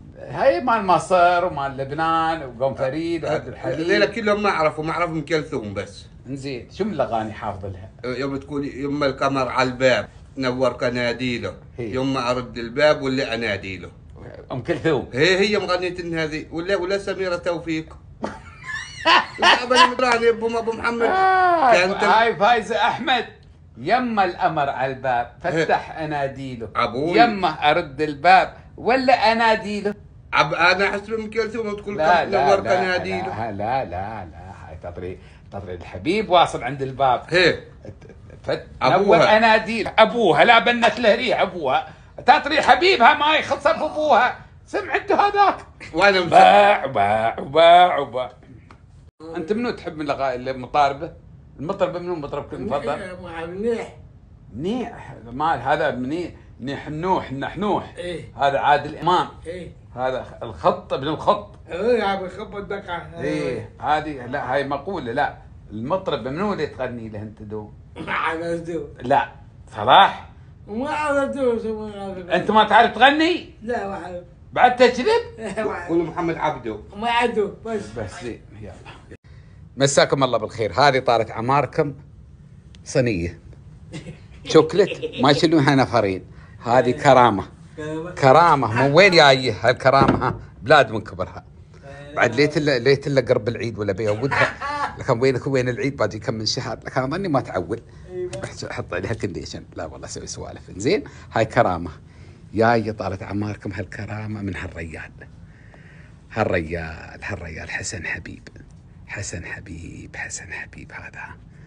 هاي مال مصر ومال لبنان وقوم فريد وعبد الحليم. هذول كلهم ما اعرفهم، ما اعرف ام كلثوم بس. انزين شو من الاغاني حافظ لها؟ يوم تقول يما القمر على الباب نور قناديله، يما ارد الباب ولا اناديله. ام كلثوم هي هي مغنية هذه ولا ولا سميرة توفيق. لا مدراني ابو ابو محمد. آه كانت هاي فايزة احمد. يما القمر على الباب فتح اناديله. ابوي يما ارد الباب ولا اناديله. عب انا احس ام كلثوم تقول لا نور لا قناديله. لا لا لا لا هاي تطري تطري الحبيب واصل عند الباب. هي فت نور اناديله. ابوها لا بنت له ريح ابوها تطري حبيبها ما يخصر بابوها. سمعت هذاك وانا باع باع باع باع. انت منو تحب من المطاربه؟ المطربه منو مطربك المفضل؟ منيح منيح مال هذا منيح منيح نوح النحنوح. ايه هذا عادل امام. ايه هذا الخط ابن الخط. ايه عم يخبط دقه. ايه هذه لا هاي مقوله. لا المطرب منو اللي تغني له انت دو؟ ما عرفتو. لا صلاح ما عرفتو. انت ما تعرف تغني؟ لا ما اعرف. بعد تجرب؟ قول محمد عبده. ما عنده بس بس زين يلا. مساكم الله بالخير. هذه طارت عماركم صينيه شوكلت ما يشيلونها نفرين. هذه كرامه كرامه. من وين جايه هالكرامه؟ ها بلاد من كبرها. بعد ليت الا ليت الا قرب العيد ولا بيودها. لكن وينك وين العيد باقي كم من شهر. لكن اظني ما تعول احط عليها كونديشن. لا والله اسوي سوالف. زين هاي كرامه جايه طارت عماركم. هالكرامه من هالريال هالريال هالريال حسن حبيب. حسن حبيب حسن حبيب هذا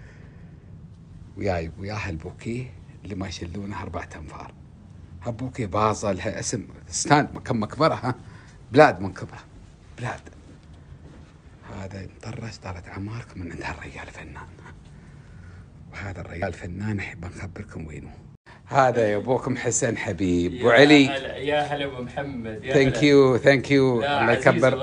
وياي وياه البوكيه اللي ما يشلونه أربعة أنفار. هالبوكيه باظة لها اسم ستاند كم مكبرة. ها بلاد من كبرة بلاد. هذا مطرش طارت عماركم من عند هالريال فنان. وهذا الريال فنان احب نخبركم وينه. هذا يا ابوكم حسن حبيب وعلي. يا هلا ابو محمد. ثانك يو ثانك يو. الله يكبر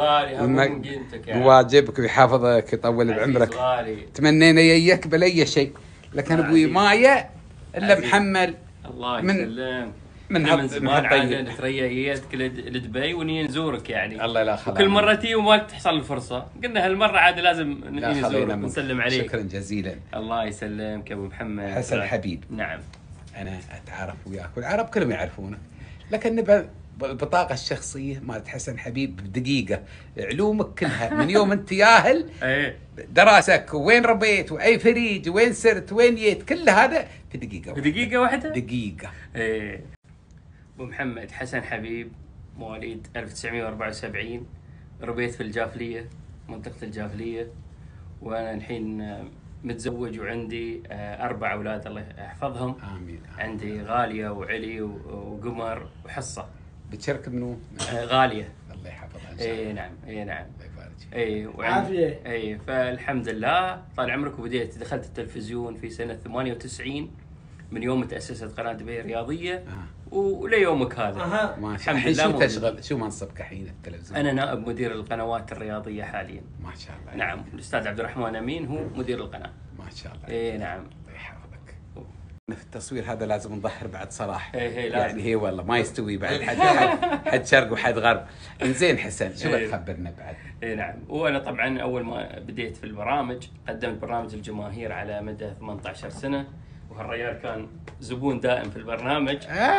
واجبك ويحافظك يطول بعمرك. تمنينا ياك باي شيء لكن ابوي مايا الا محمل. الله يسلمك. من من زمان عاد نترياك لدبي وني نزورك يعني. الله لا خلاص. كل مره تي وما تحصل الفرصه قلنا هالمره عاد لازم نزورك ونسلم عليك. شكرا جزيلا. الله يسلمك يا ابو محمد. حسن حبيب. نعم انا اتعرف وياك والعرب كلهم يعرفونك لكن نبى البطاقه الشخصيه مالت حسن حبيب بدقيقه. علومك كلها من يوم انت ياهل دراسك وين ربيت واي فريج وين سرت وين جيت كل هذا في دقيقه في دقيقه واحده. دقيقه. ايه ابو محمد حسن حبيب مواليد ألف وتسعمئة وأربعة وسبعين. ربيت في الجافليه منطقه الجافليه وانا الحين متزوج وعندي أربع أولاد الله يحفظهم. آمين. عندي غالية وعلي وقمر وحصة. بتشارك منو؟ غالية. الله يحفظها إن شاء الله. إي نعم إي نعم. الله يبارك. إي وعافية. إي فالحمد لله طال عمرك. وبديت دخلت التلفزيون في سنة ثمانية وتسعين من يوم تأسست قناة دبي الرياضية. آه. وليومك هذا. أها. ما شاء الله. الحين شو تشغل؟ شو منصبك الحين التلفزيون؟ أنا نائب مدير القنوات الرياضية حاليا. ما شاء الله. نعم الأستاذ عبد الرحمن أمين هو مدير القناة. ما شاء الله. إي نعم. الله يحفظك. في التصوير هذا لازم نظهر بعد صلاح. إي إي لازم. يعني هي والله ما يستوي بعد حد حد, حد شرق وحد غرب. إنزين حسن شو بتخبرنا بعد؟ اي نعم. وانا طبعا اول ما بديت في البرامج قدمت برنامج الجماهير على مدى ثمانية عشر سنة وهالرجال كان زبون دائم في البرنامج.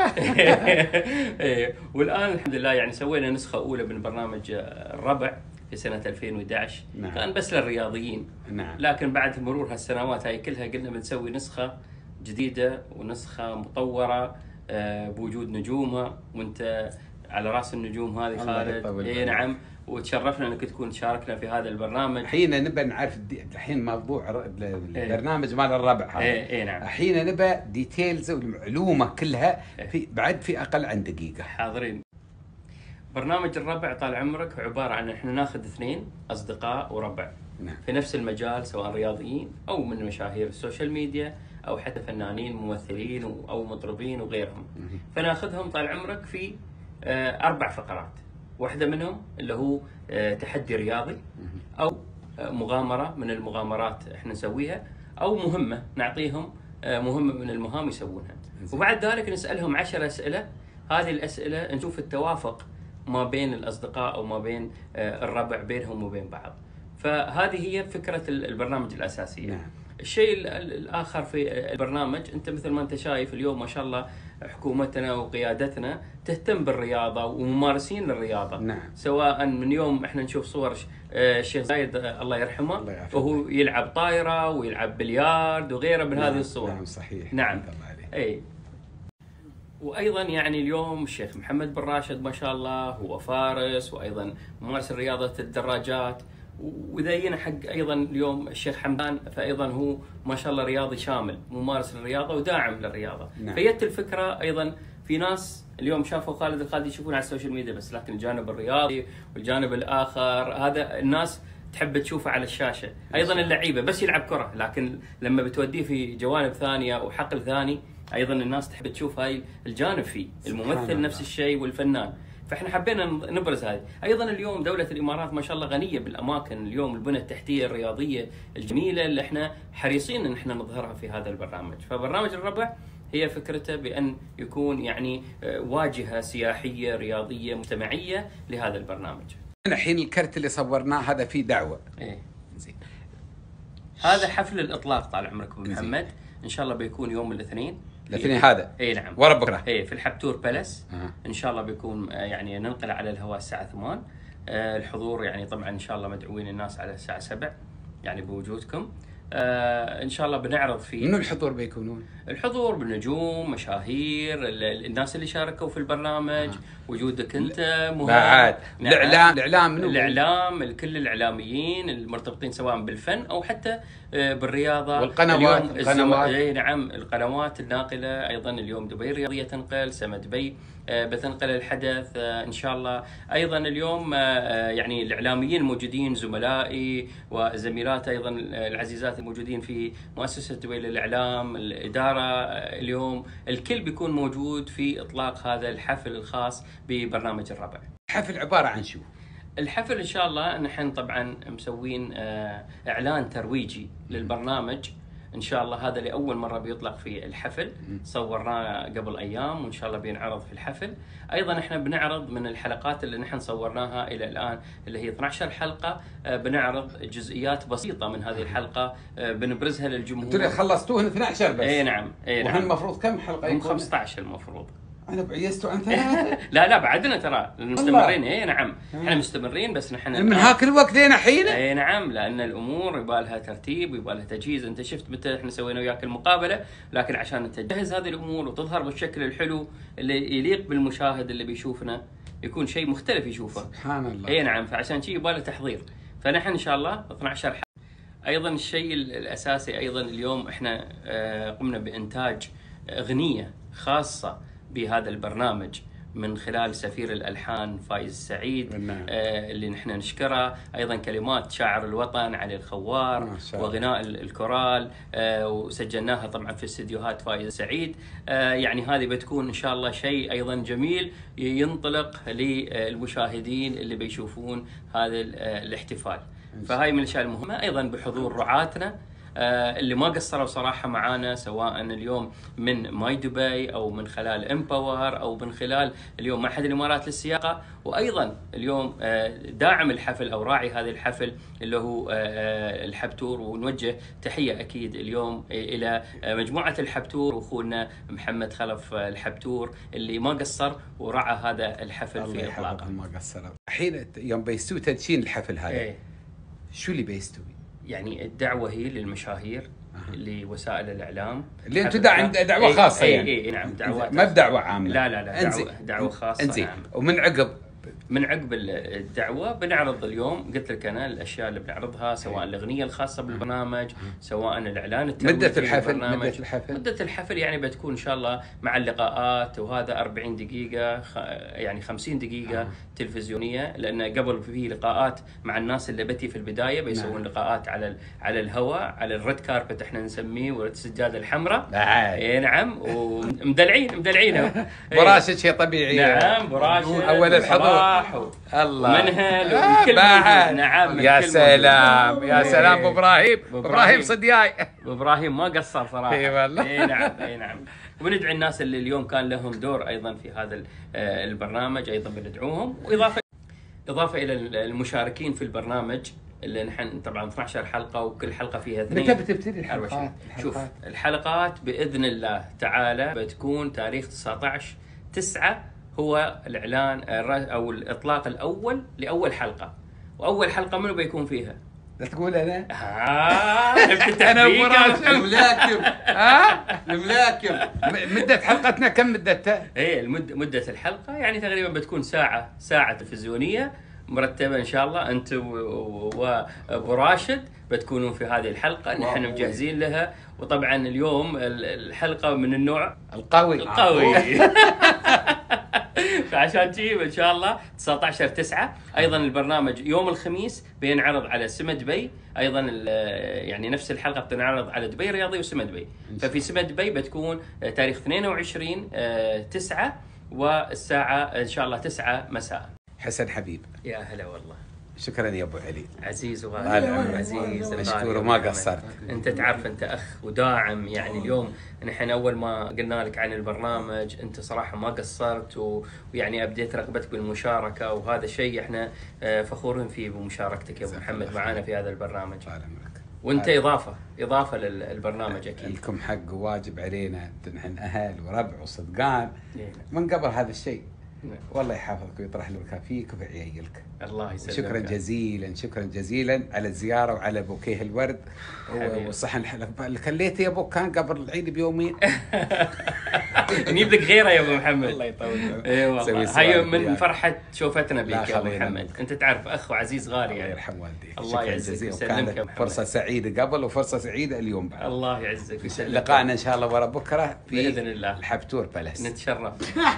والان الحمد لله يعني سوينا نسخة اولى من برنامج الربع في سنة ألفين وأحد عشر. نعم. كان بس للرياضيين. نعم. لكن بعد مرور هالسنوات هاي كلها قلنا بنسوي نسخة جديدة ونسخة مطورة بوجود نجومها وانت على راس النجوم هذه خالد. اي نعم. وتشرفنا انك تكون تشاركنا في هذا البرنامج. الحين نبى نعرف الحين موضوع البرنامج مال الربع هذا. اي اي نعم. الحين نبى ديتيلز والمعلومه كلها في بعد في اقل عن دقيقه. حاضرين. برنامج الربع طال عمرك عباره عن احنا ناخذ اثنين اصدقاء وربع. نعم. في نفس المجال سواء رياضيين او من مشاهير السوشيال ميديا او حتى فنانين ممثلين او مطربين وغيرهم. فناخذهم طال عمرك في اربع فقرات. واحدة منهم اللي هو تحدي رياضي أو مغامرة من المغامرات احنا نسويها أو مهمة نعطيهم مهمة من المهام يسوونها. وبعد ذلك نسألهم عشر أسئلة. هذه الأسئلة نشوف التوافق ما بين الاصدقاء او ما بين الربع بينهم وبين بعض. فهذه هي فكره البرنامج الاساسيه. نعم. الشيء الاخر في البرنامج، انت مثل ما انت شايف اليوم ما شاء الله حكومتنا وقيادتنا تهتم بالرياضه وممارسين للرياضه. نعم. سواء من يوم احنا نشوف صور الشيخ زايد الله يرحمه الله وهو يلعب طايره ويلعب بليارد وغيره من نعم. هذه الصور. نعم صحيح. نعم. اي. وايضا يعني اليوم الشيخ محمد بن راشد ما شاء الله هو فارس، وايضا ممارس رياضه الدراجات. واذا جينا حق ايضا اليوم الشيخ حمدان فايضا هو ما شاء الله رياضي شامل، ممارس للرياضه وداعم للرياضه. نعم. فجت الفكره ايضا في ناس اليوم شافوا خالد الخالدي يشوفونه على السوشيال ميديا بس، لكن الجانب الرياضي والجانب الاخر هذا الناس تحب تشوفه على الشاشه. ايضا اللعيبه بس يلعب كره، لكن لما بتوديه في جوانب ثانيه وحقل ثاني ايضا الناس تحب تشوف هاي الجانب فيه، الممثل نفس الشيء والفنان. فاحنا حبينا نبرز هذه. ايضا اليوم دوله الامارات ما شاء الله غنيه بالاماكن اليوم البنى التحتيه الرياضيه الجميله اللي احنا حريصين ان احنا نظهرها في هذا البرنامج. فبرنامج الربع هي فكرته بان يكون يعني واجهه سياحيه رياضيه مجتمعيه لهذا البرنامج. الحين الكرت اللي صورناه هذا فيه دعوه. ايه زين. هذا حفل الاطلاق طال عمرك ابو محمد، ان شاء الله بيكون يوم الاثنين. الاثنين هذا؟ اي نعم. ورا بكره. اي في الحبتور بالاس. آه. ان شاء الله بيكون يعني ننقل على الهواء الساعه ثمانية. آه الحضور يعني طبعا ان شاء الله مدعوين الناس على الساعه سبعة يعني بوجودكم. آه ان شاء الله بنعرض فيه. منو الحضور بيكونون؟ الحضور بالنجوم، مشاهير، الناس اللي شاركوا في البرنامج، آه. وجودك انت مهم. بعد نعم. الاعلام الاعلام منو؟ الاعلام كل الاعلاميين المرتبطين سواء بالفن او حتى بالرياضه والقنوات. القنوات اي نعم، القنوات الناقله ايضا. اليوم دبي الرياضيه تنقل، سما دبي بتنقل الحدث ان شاء الله. ايضا اليوم يعني الاعلاميين الموجودين زملائي وزميلاتي ايضا العزيزات الموجودين في مؤسسه دبي للاعلام، الاداره اليوم الكل بيكون موجود في اطلاق هذا الحفل الخاص ببرنامج الربع. الحفل عباره عن شو؟ الحفل ان شاء الله نحن طبعا مسوين اعلان ترويجي للبرنامج ان شاء الله. هذا لاول مره بيطلق في الحفل، صورناه قبل ايام وان شاء الله بينعرض في الحفل. ايضا احنا بنعرض من الحلقات اللي نحن صورناها الى الان اللي هي اثنعش حلقه، بنعرض جزئيات بسيطه من هذه الحلقه بنبرزها للجمهور. انتوا اثناشر بس؟ اي نعم اي نعم. وهم المفروض كم حلقه يكون؟ خمسة عشر المفروض. انا بعيستوا عن ثلاثه. لا لا بعدنا ترى مستمرين. اي نعم احنا مستمرين بس نحن من هاك الوقت لين الحين. اي نعم، لان الامور يبغى لها ترتيب ويبغى لها تجهيز. انت شفت متى احنا سوينا وياك المقابله، لكن عشان تجهز هذه الامور وتظهر بالشكل الحلو اللي يليق بالمشاهد اللي بيشوفنا، يكون شيء مختلف يشوفه. سبحان الله. اي نعم، فعشان شيء يبغى له تحضير. فنحن ان شاء الله اثنعش حلقه. ايضا الشيء الاساسي ايضا اليوم احنا قمنا بانتاج اغنيه خاصه بهذا البرنامج من خلال سفير الألحان فايز سعيد. نعم. آه اللي نحن نشكره. أيضا كلمات شاعر الوطن علي الخوار وغناء الكورال، آه وسجلناها طبعا في استديوهات فايز سعيد. آه يعني هذه بتكون إن شاء الله شيء أيضا جميل ينطلق للمشاهدين اللي بيشوفون هذا الاحتفال. فهاي من الأشياء المهمة. أيضا بحضور رعاتنا اللي ما قصروا صراحة معانا، سواء اليوم من ماي دبي أو من خلال امباور أو من خلال اليوم معهد الإمارات للسياقة، وأيضا اليوم داعم الحفل أو راعي هذا الحفل اللي هو الحبتور. ونوجه تحية أكيد اليوم إلى مجموعة الحبتور وأخونا محمد خلف الحبتور اللي ما قصر ورعى هذا الحفل في إطلاقه. ما قصر. الحين يوم بيستوي تدشين الحفل هذا، ايه؟ شو اللي بيستوي؟ يعني الدعوة هي للمشاهير، أه. لوسائل الإعلام اللي أنتم دع... دعوة خاصة. اي يعني اي اي نعم، دعوات ما بدعوة عامة. لا لا لا دعوة, دعوة خاصة. انزين. نعم. ومن عقب من عقب الدعوة بنعرض اليوم، قلت لك أنا الأشياء اللي بنعرضها سواء الأغنية الخاصة بالبرنامج، سواء الإعلان الترويجي. مدة الحفل مدة الحفل مدة الحفل يعني بتكون إن شاء الله مع اللقاءات، وهذا أربعين دقيقة يعني خمسين دقيقة تلفزيونية، لأن قبل في لقاءات مع الناس اللي بتي في البداية بيسوون نعم. لقاءات على على الهواء، على الريد كاربت احنا نسميه، والسجادة الحمراء. اي نعم، ومدلعين مدلعين. براشد شيء طبيعي. نعم براشد أول الحضور. الله منهل آه وكل نعم. يا سلام يا سلام ابو ابراهيم ابراهيم صدياي. ابراهيم ما قصر صراحه. اي والله. اي نعم اي نعم. وبندعي الناس اللي اليوم كان لهم دور ايضا في هذا البرنامج، ايضا بندعوهم، واضافه اضافه الى المشاركين في البرنامج اللي نحن طبعا اثنعش عشر حلقه وكل حلقه فيها اثنين. متى بتبتدي الحلقات؟ شوف الحلقات باذن الله تعالى بتكون تاريخ تسعة عشر تسعة هو الاعلان او الاطلاق الاول لاول حلقه، واول حلقه منو بيكون فيها؟ لا تقول انا اه انا الملاكم ها الملاكم. مده حلقتنا كم مدتها؟ ايه المده مده الحلقه يعني تقريبا بتكون ساعه ساعه تلفزيونيه مرتبه ان شاء الله. انت وابو راشد بتكونون في هذه الحلقه، نحن مجهزين لها. وطبعا اليوم الحلقه من النوع القوي القوي فعشان تجيب ان شاء الله تسعة عشر تسعة. ايضا البرنامج يوم الخميس بينعرض على سما دبي، ايضا يعني نفس الحلقه بتنعرض على دبي رياضي وسما دبي. ففي سما دبي بتكون تاريخ اثنين وعشرين تسعة والساعه ان شاء الله تسعة مساء. حسن حبيب يا هلا والله، شكرا يا ابو علي، عزيز وغالي، عزيز مشكور وما قصرت. انت تعرف انت اخ وداعم، يعني اليوم نحن اول ما قلنا لك عن البرنامج انت صراحه ما قصرت، ويعني ابديت رغبتك بالمشاركه، وهذا شيء احنا فخورين فيه بمشاركتك يا ابو محمد معنا في هذا البرنامج. وانت اضافه اضافه للبرنامج اكيد. لكم حق وواجب علينا، نحن اهل وربع وصدقان من قبل هذا الشيء. والله يحفظك ويطرح لك فيك وفي عيالك. الله يسلمك. شكرا جزيلا شكرا جزيلا على الزياره وعلى بوكيه الورد وصحن اللي خليته يا ابو كان قبل العيد بيومين. نجيب لك غيره يا ابو محمد. الله يطول. اي والله هاي من فرحه شوفتنا بك يا ابو محمد. انت تعرف اخ وعزيز غالي يعني. الله يرحم والديك. الله يعزك ويسلمك يا محمد. فرصه سعيده قبل وفرصه سعيده اليوم بعد. الله يعزك ويسلمك. لقاءنا ان شاء الله ورا بكره في باذن الله الحبتور بلس. نتشرف.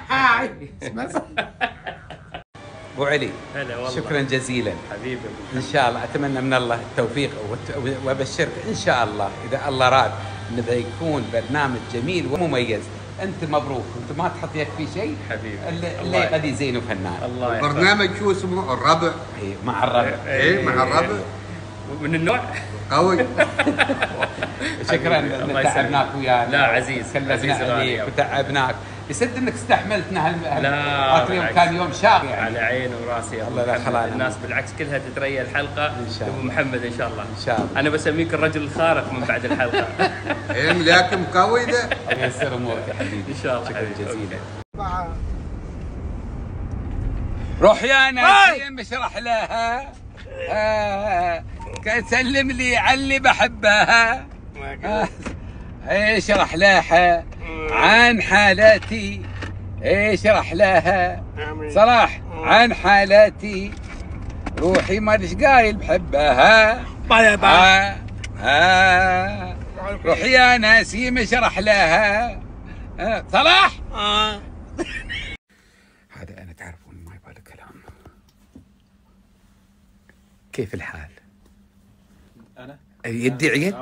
ابو علي هلا والله، شكرا جزيلا حبيبي. ان شاء الله اتمنى من الله التوفيق وابشرك ان شاء الله اذا الله راد انه يكون برنامج جميل ومميز. انت مبروك، انت ما تحط يدك في شيء حبيبي. اللي قد يزين فنان. الله يحفظك. برنامج شو اسمه؟ الربع. اي مع الربع. اي مع الربع من النوع قوي. شكرا ان تعبناك ويانا. لا عزيز عزيز عليك وتعبناك. يسد انك استحملتنا هال لا اليوم كان يوم شاق يعني. على عيني وراسي يا الله لا خلانا. الناس بالعكس كلها تتريى الحلقه ابو محمد ان شاء الله. ان شاء الله. انا بسميك الرجل الخارق من بعد الحلقه. ايه ملاكم قوي ده. الله ييسر امورك يا حبيبي. ان شاء الله. شكرا جزيلا. روح يا نسيم اشرح لها آه. سلم لي على اللي بحبها. آه. اشرح لها عن حالتي، اشرح لها صلاح عن حالتي، روحي ما ليش قايل بحبها. آه. آه. روحي يا نسيم اشرح لها آه. صلاح آه. هذا انا تعرفون ما يبالي كلام. كيف الحال؟ انا يدي عيد؟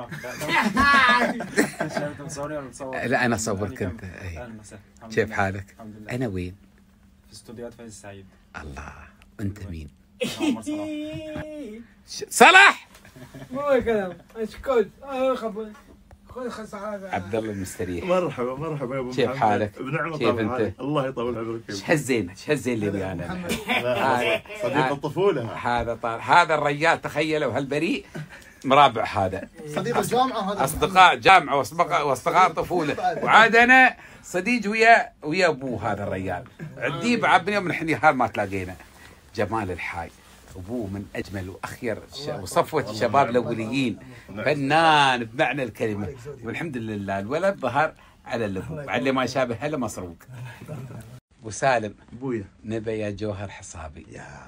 انت مصورني ولا مصور؟ لا انا اصورك انت. كيف حالك؟ الحمد لله. انا وين؟ في استوديوهات فايز السعيد. الله، انت مين؟ عمر صلاح. صلاح مو كلام اشكد خبر خذ خذ هذا عبد الله المستريح. مرحبا مرحبا يا ابو محمد. كيف حالك؟ بنعمه كيف طبعا. انت؟ الله يطول عمرك. ايش هزين ايش هزين اللي ويانا؟ صديق الطفوله. هذا طال هذا الرجال تخيلوا هالبريء مرابع هذا صديق الجامعه هذا اصدقاء جامعه واصدقاء واصدقاء طفوله. وعاد انا صديق ويا ويا ابوه هذا الرجال. عديب عبني يوم نحن نهار ما تلاقينا. جمال الحاي ابوه من اجمل واخير وصفوه الشباب الاوليين، فنان بمعنى الكلمه. والحمد لله الولد ظهر على الابو على اللي ما يشابه هلا مسروق. ابو سالم ابويا نبي يا جوهر حصابي.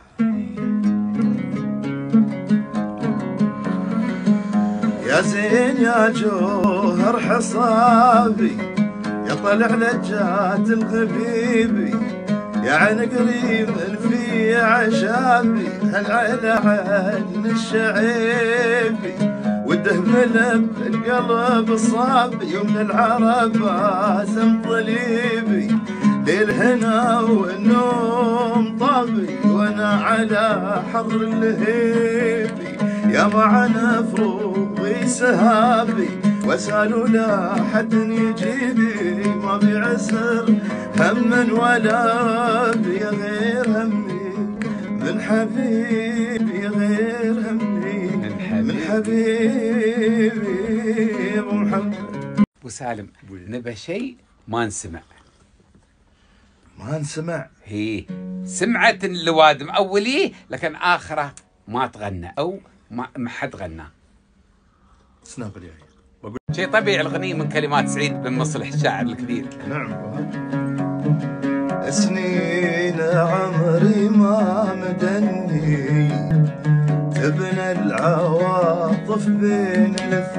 يا زين يا جوهر حصابي، يا طلع لجات الغبيبي، يا عين قريب في عشابي، هالعين عين الشعيبي، والدهب لب القلب صابي، ومن العرب عازم طليبي، ليل هنا والنوم طابي، وانا على حر اللهيبي، يا معنا فروضي سهابي، واسال ولا حد يجيبي ما بعسر هما ولا بي غير همي من حبيبي غير همي من حبيبي ابو محمد. ابو سالم نبى شيء ما نسمع. ما نسمع؟ هي سمعت اللوادم اوليه لكن اخره ما تغنى او ما, ما حد غناه. سناقل يعني شيء طبيعي الغنية من كلمات سعيد بن مصلح الشاعر الكبير. نعم. سنين عمري ما مدني تبنى العواطف بين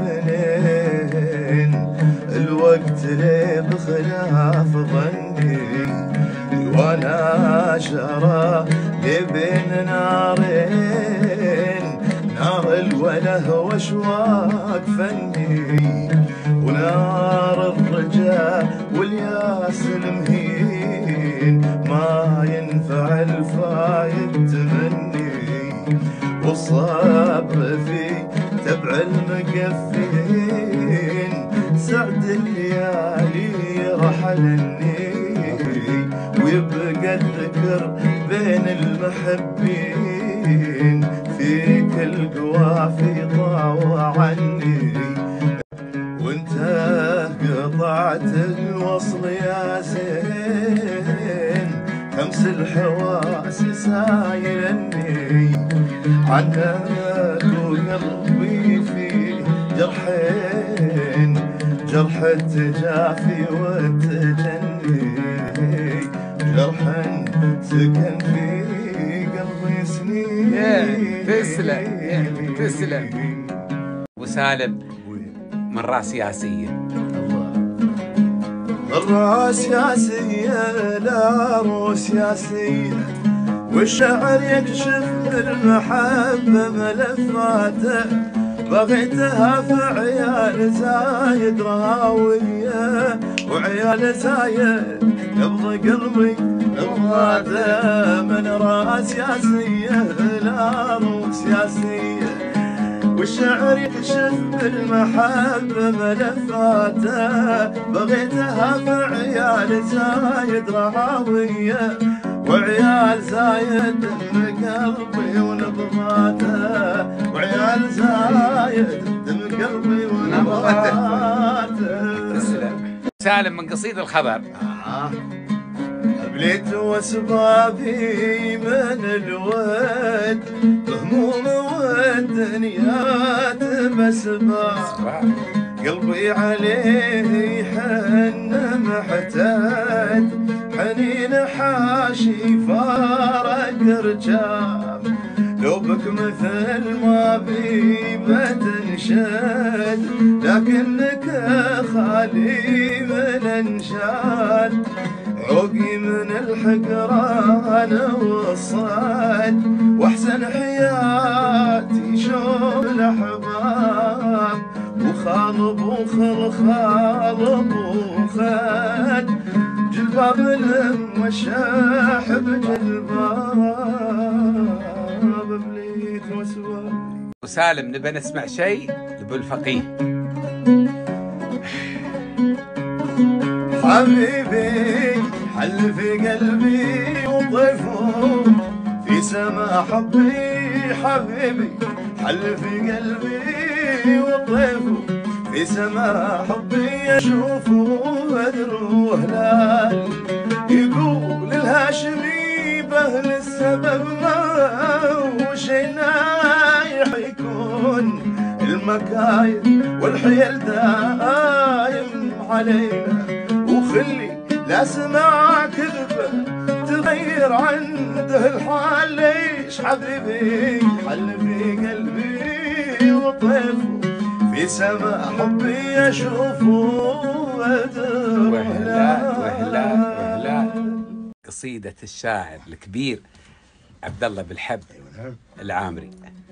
الاثنين الوقت لي بخلاف ظني وانا شرى لي بين نارين نار الوله واشواق فني ونار الرجاء والياس المهين ما ينفع الفايد تمني والصبر في تبع المقفين سعد الليالي رحلني ويبقى الذكر بين المحبين في كل قوافي طاوع عني وانت قطعت الوصل يا زين خمس الحواس سايلني عنك وقلبي في جرحين جرح التجافي والتجني جرحا سكن في قلبي سنين. تسلم تسلم. ابو سالم من راس ياسيه. من راس ياسيه لا روس ياسيه والشعر يكشف المحبه ملفاته بغيتها في عيال زايد راويه وعيال زايد نبض قلبي نبضاته من راس ياسيه لا روس ياسيه والشعر يكشف المحبه ملفاته بغيتها في عيال زايد راويه وعيال زايد دم قلبي ونبضاته وعيال زايد دم قلبي ونبضاته. تسلم. سالم من قصيد الخبر. آه. بليت واسبابي من الود بهموم والدنيا تبسباب قلبي عليه حن محتاج حنين حاشي فارق رجاب لو بك مثل ما بي بتنشد لكنك خالي من انشاد عوقي من الحقران والصاد واحسن حياتي شوف الاحباب وخالب وخل خالب وخد جلباب الهم والشاحب جلباب بليت وسواد. وسالم نبى نسمع شيء لابو الفقيه. حبيبي حل في قلبي وطيفه في سما حبي حبيبي حل في قلبي وطيفه في سما حبي اشوفه بدر وهلال يقول الهاشمي بهل السبب ما هو شي نايح يكون المكايد والحيل دايم علينا وخلي لا سمع كذبه تغير عنده الحال ليش حبيبي حل في قلبي وطيفه في سما حبي اشوفه بدر وهلال وهلال وهلال. قصيدة الشاعر الكبير عبد الله بالحب العامري.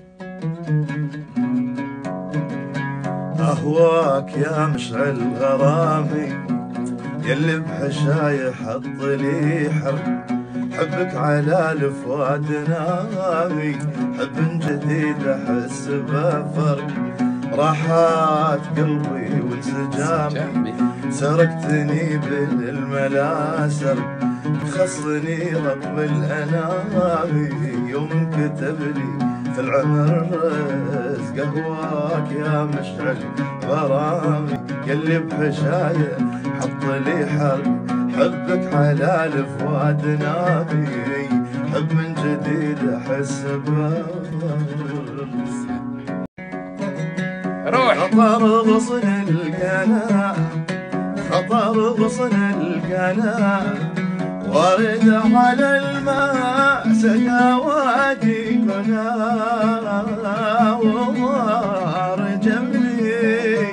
اهواك يا مشعل غرامي يلي بحشاي حط لي حرب حبك على الفؤاد نامي حب جديد احس بفرق راحات قلبي وانسجامي سرقتني بالملاسر خصني رب الأنامي يوم كتب لي في العمر رزق هواك يا مشعل غرامي يلي بحشاية حط لي حرب حبك على الفؤاد نامي حب من جديد احس روح خطر غصن القنا خطر غصن القنا وارد على الماء سقى وادي قنا ومار جنبي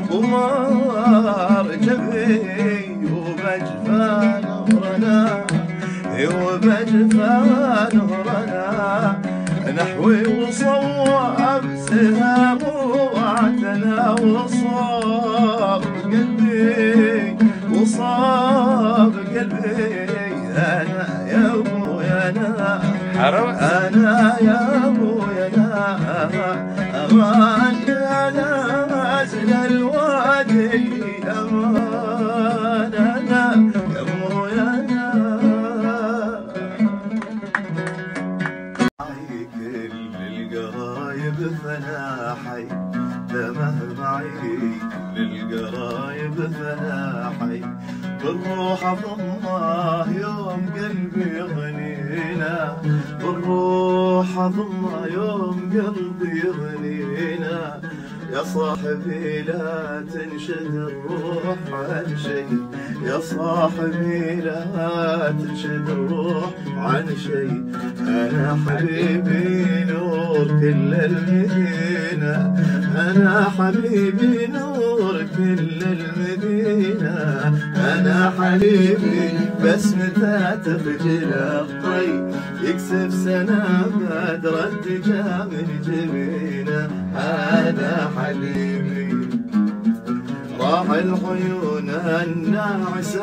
ومار جنبي وبجفى نهرنا وبجفى نهرنا نحوي وصواب سهام واعتنى وصاب قلبي وصاب قلبي أنا يا أبويا أنا أنا يا أبويا أنا أمان يا نازل الوادي أمان أنا يا أبويا أنا كل القرايب فلاحي دمه معي للقرايب فلاحي بالروح اضمه يوم قلبي غنينا بالروح اضمه يوم قلبي غنينا يا صاحبي لا تنشد الروح عن شيء يا صاحبي لا تنشد الروح عن شيء أنا حبيبي نور كل المدينة أنا حبيبي نور كل المدينة أنا حبيبي بس متى تخجل الطي يكسب سنة بدر الدجا من جبينه هذا حبيبي راح العيون الناعسة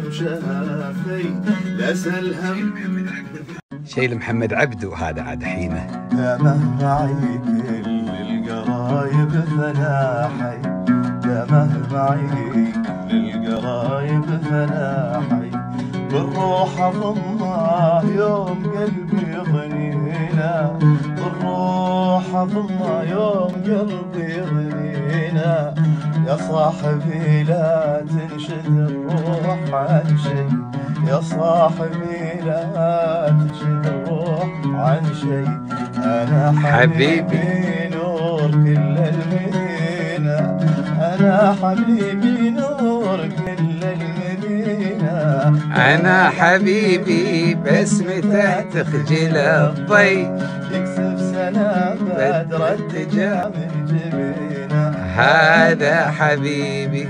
رمشافي لسل هم شيل محمد عبدو هذا عاد حينه دمه معي كل القرايب فلاحي دمه معي كل القرايب فلاحي بالروح اضمه يوم قلبي غنينا بالروح اضمه يوم قلبي غنينا يا صاحبي لا تنشد الروح عن شيء يا صاحبي لا تنشد الروح عن شيء أنا حبيبي نور كل المدينة أنا حبيبي نور كل المدينة أنا حبيبي بس متى تخجل الضي يكسب سنة بدر الدجا من جبينه هذا حبيبي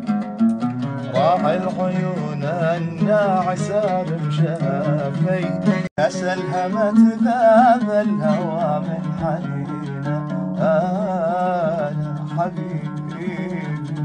راح العيون الناعسة بمشافي أسلهمت ذاب الهوى من حنينه أنا حبيبي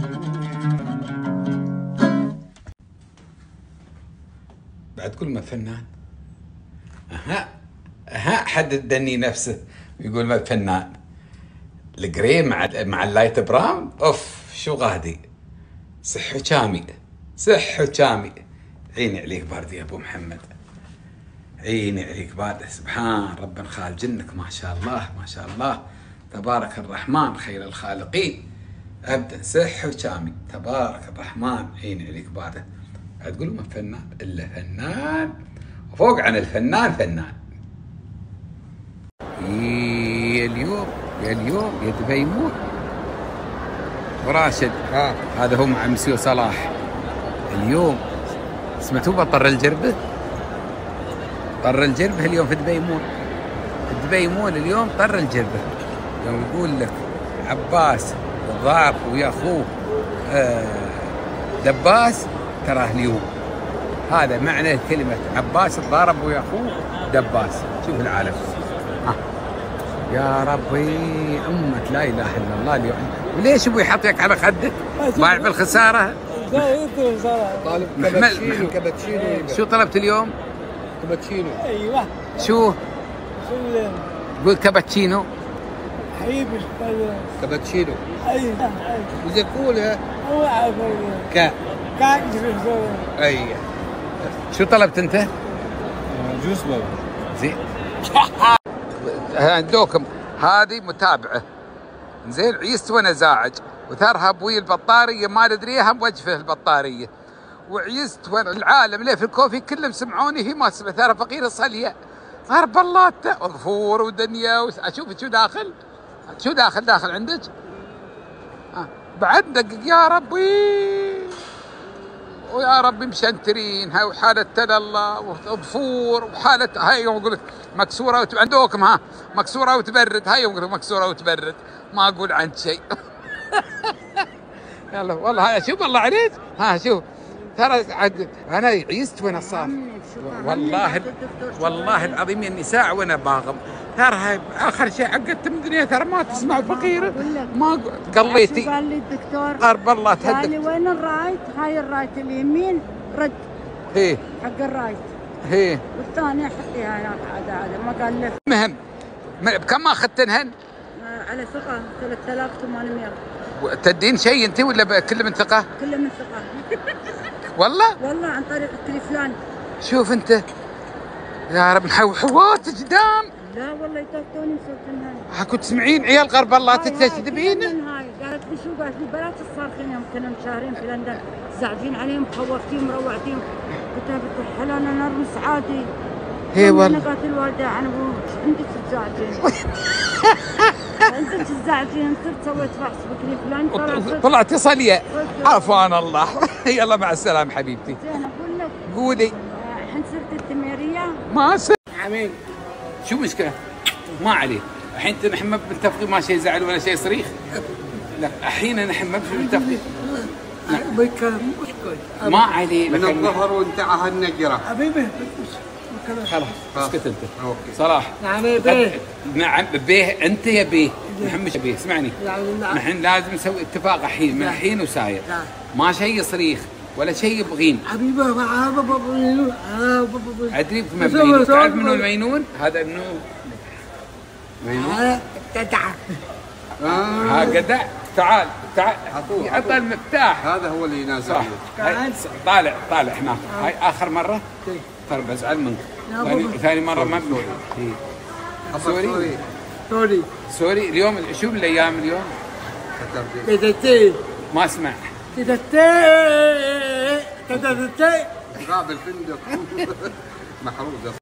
بعد كل ما فنان ها ها حد دني نفسه يقول ما فنان القري مع مع اللايت براون اوف شو غادي صح وشامي صح وشامي عيني عليك بارد يا ابو محمد عيني عليك بارد سبحان رب خال جنك ما شاء الله ما شاء الله تبارك الرحمن خير الخالقين ابدا صح وشامي تبارك الرحمن عيني عليك بارد تقول ما فنان الا فنان وفوق عن الفنان فنان يا اليوم يا اليوم يا دبي موت وراشد ها هذا هو مع مسيو صلاح اليوم سمعتوا بطر الجربه طر الجربه اليوم في دبي مول دبي مول اليوم طر الجربه يوم يقول لك عباس الضعف ويا اخوه آه دباس تراه اليوم هذا معنى كلمه عباس الضارب ويا اخوه دباس شوف العالم ها يا ربي امك لا اله الا الله اليوم وليش ابوي يحطك على خدك؟ بايع بالخساره؟ طالب كابتشينو كابتشينو شو طلبت اليوم؟ كابتشينو ايوه شو؟ قول كابتشينو حبيبي شكرا. كابتشينو. اي اي. وزي كولها. هو عارف. كا. كا اي. شو طلبت انت؟ جوز بابا. زين. عندكم هذه متابعه. زين عيست وانا زاعج وثرها ابوي البطاريه ما ندريها موجفه البطاريه. وعيست وانا العالم ليه في الكوفي كلهم سمعوني هي ما سمعت ثرى فقير صليه. غرب الله ظفور ودنيا وس... اشوف شو داخل؟ شو داخل داخل عندك؟ آه. بعد دقق يا ربي ويا ربي مشنترين هاي وحالة تلالة وظفور وحالة هاي يقول مكسورة وت... عندكم ها مكسورة وتبرد هاي يقول مكسورة وتبرد ما أقول عن شيء. يلا والله شوف الله عليك ها شوف ترى عد أنا عيست وأنا صار والله والله العظيم اني ساعة وانا باغم ترى اخر شيء عقدت من الدنيا ترى ما تسمع فقير ما قليتي. قال لي الدكتور غرب الله تهدد قال لي وين الرايت؟ هاي الرايت اليمين رد هي حق الرايت هي والثانية حطيها هناك عاد عاد ما قال لك. المهم بكم اخذتنهن؟ على ثقة ثلاثة آلاف وثمانمئة. تدين شيء انت ولا كله من ثقة؟ كله من ثقة. والله؟ والله عن طريق التليفون. شوف انت يا رب حوحوات قدام. لا والله يتوتوني صوتنها. كنت تسمعين عيال غرب الله تكتشفين؟ هاي قالت لي شو قالت لي بلاش تصارخين يوم كنا مشاهرين في لندن زعجين عليهم خوفتيهم روعتيهم. قلت لها بنت الحلال انا نرمس عادي. هي والله. انا قالت الوالده انا انت تزعجين. انت تزعجين صرت سويت فحص بكري فلان طلعتي صليه عفان الله. يلا مع السلامه حبيبتي. زين اقول لك قولي الحين صرت التميريه ما صرت. عمين شو مشكله؟ ما عليه الحين نحن ما متفقين ما شيء زعل ولا شيء صريخ. لا الحين نحن ما متفقين. بيتكلم ما عليه من الظهر وانتهى النجره. حبيبي خلاص اسكت انت. اوكي صلاح. نعم يا بيه. نعم بيه انت يا بيه. نحن مش بيه اسمعني. نعم نحن لازم نسوي اتفاق الحين من الحين وساير. نعم. ما شيء صريخ ولا شيء يبغين. حبيبي هذا بابا مينون هذا بابا ادري مينون. تعرف منو المينون؟ هذا منو؟ مينون جدع. ها جدع تعال تعال عطى المفتاح. هذا هو اللي يناسبني. طالع طالع هناك. هاي اخر مره ترى بزعل منك. ثاني ثاني مره ما بنوري. سوري سوري سوري اليوم شو بالايام اليوم؟ تدتي ما اسمع. تدتي تدتي غاب الفندق محروق.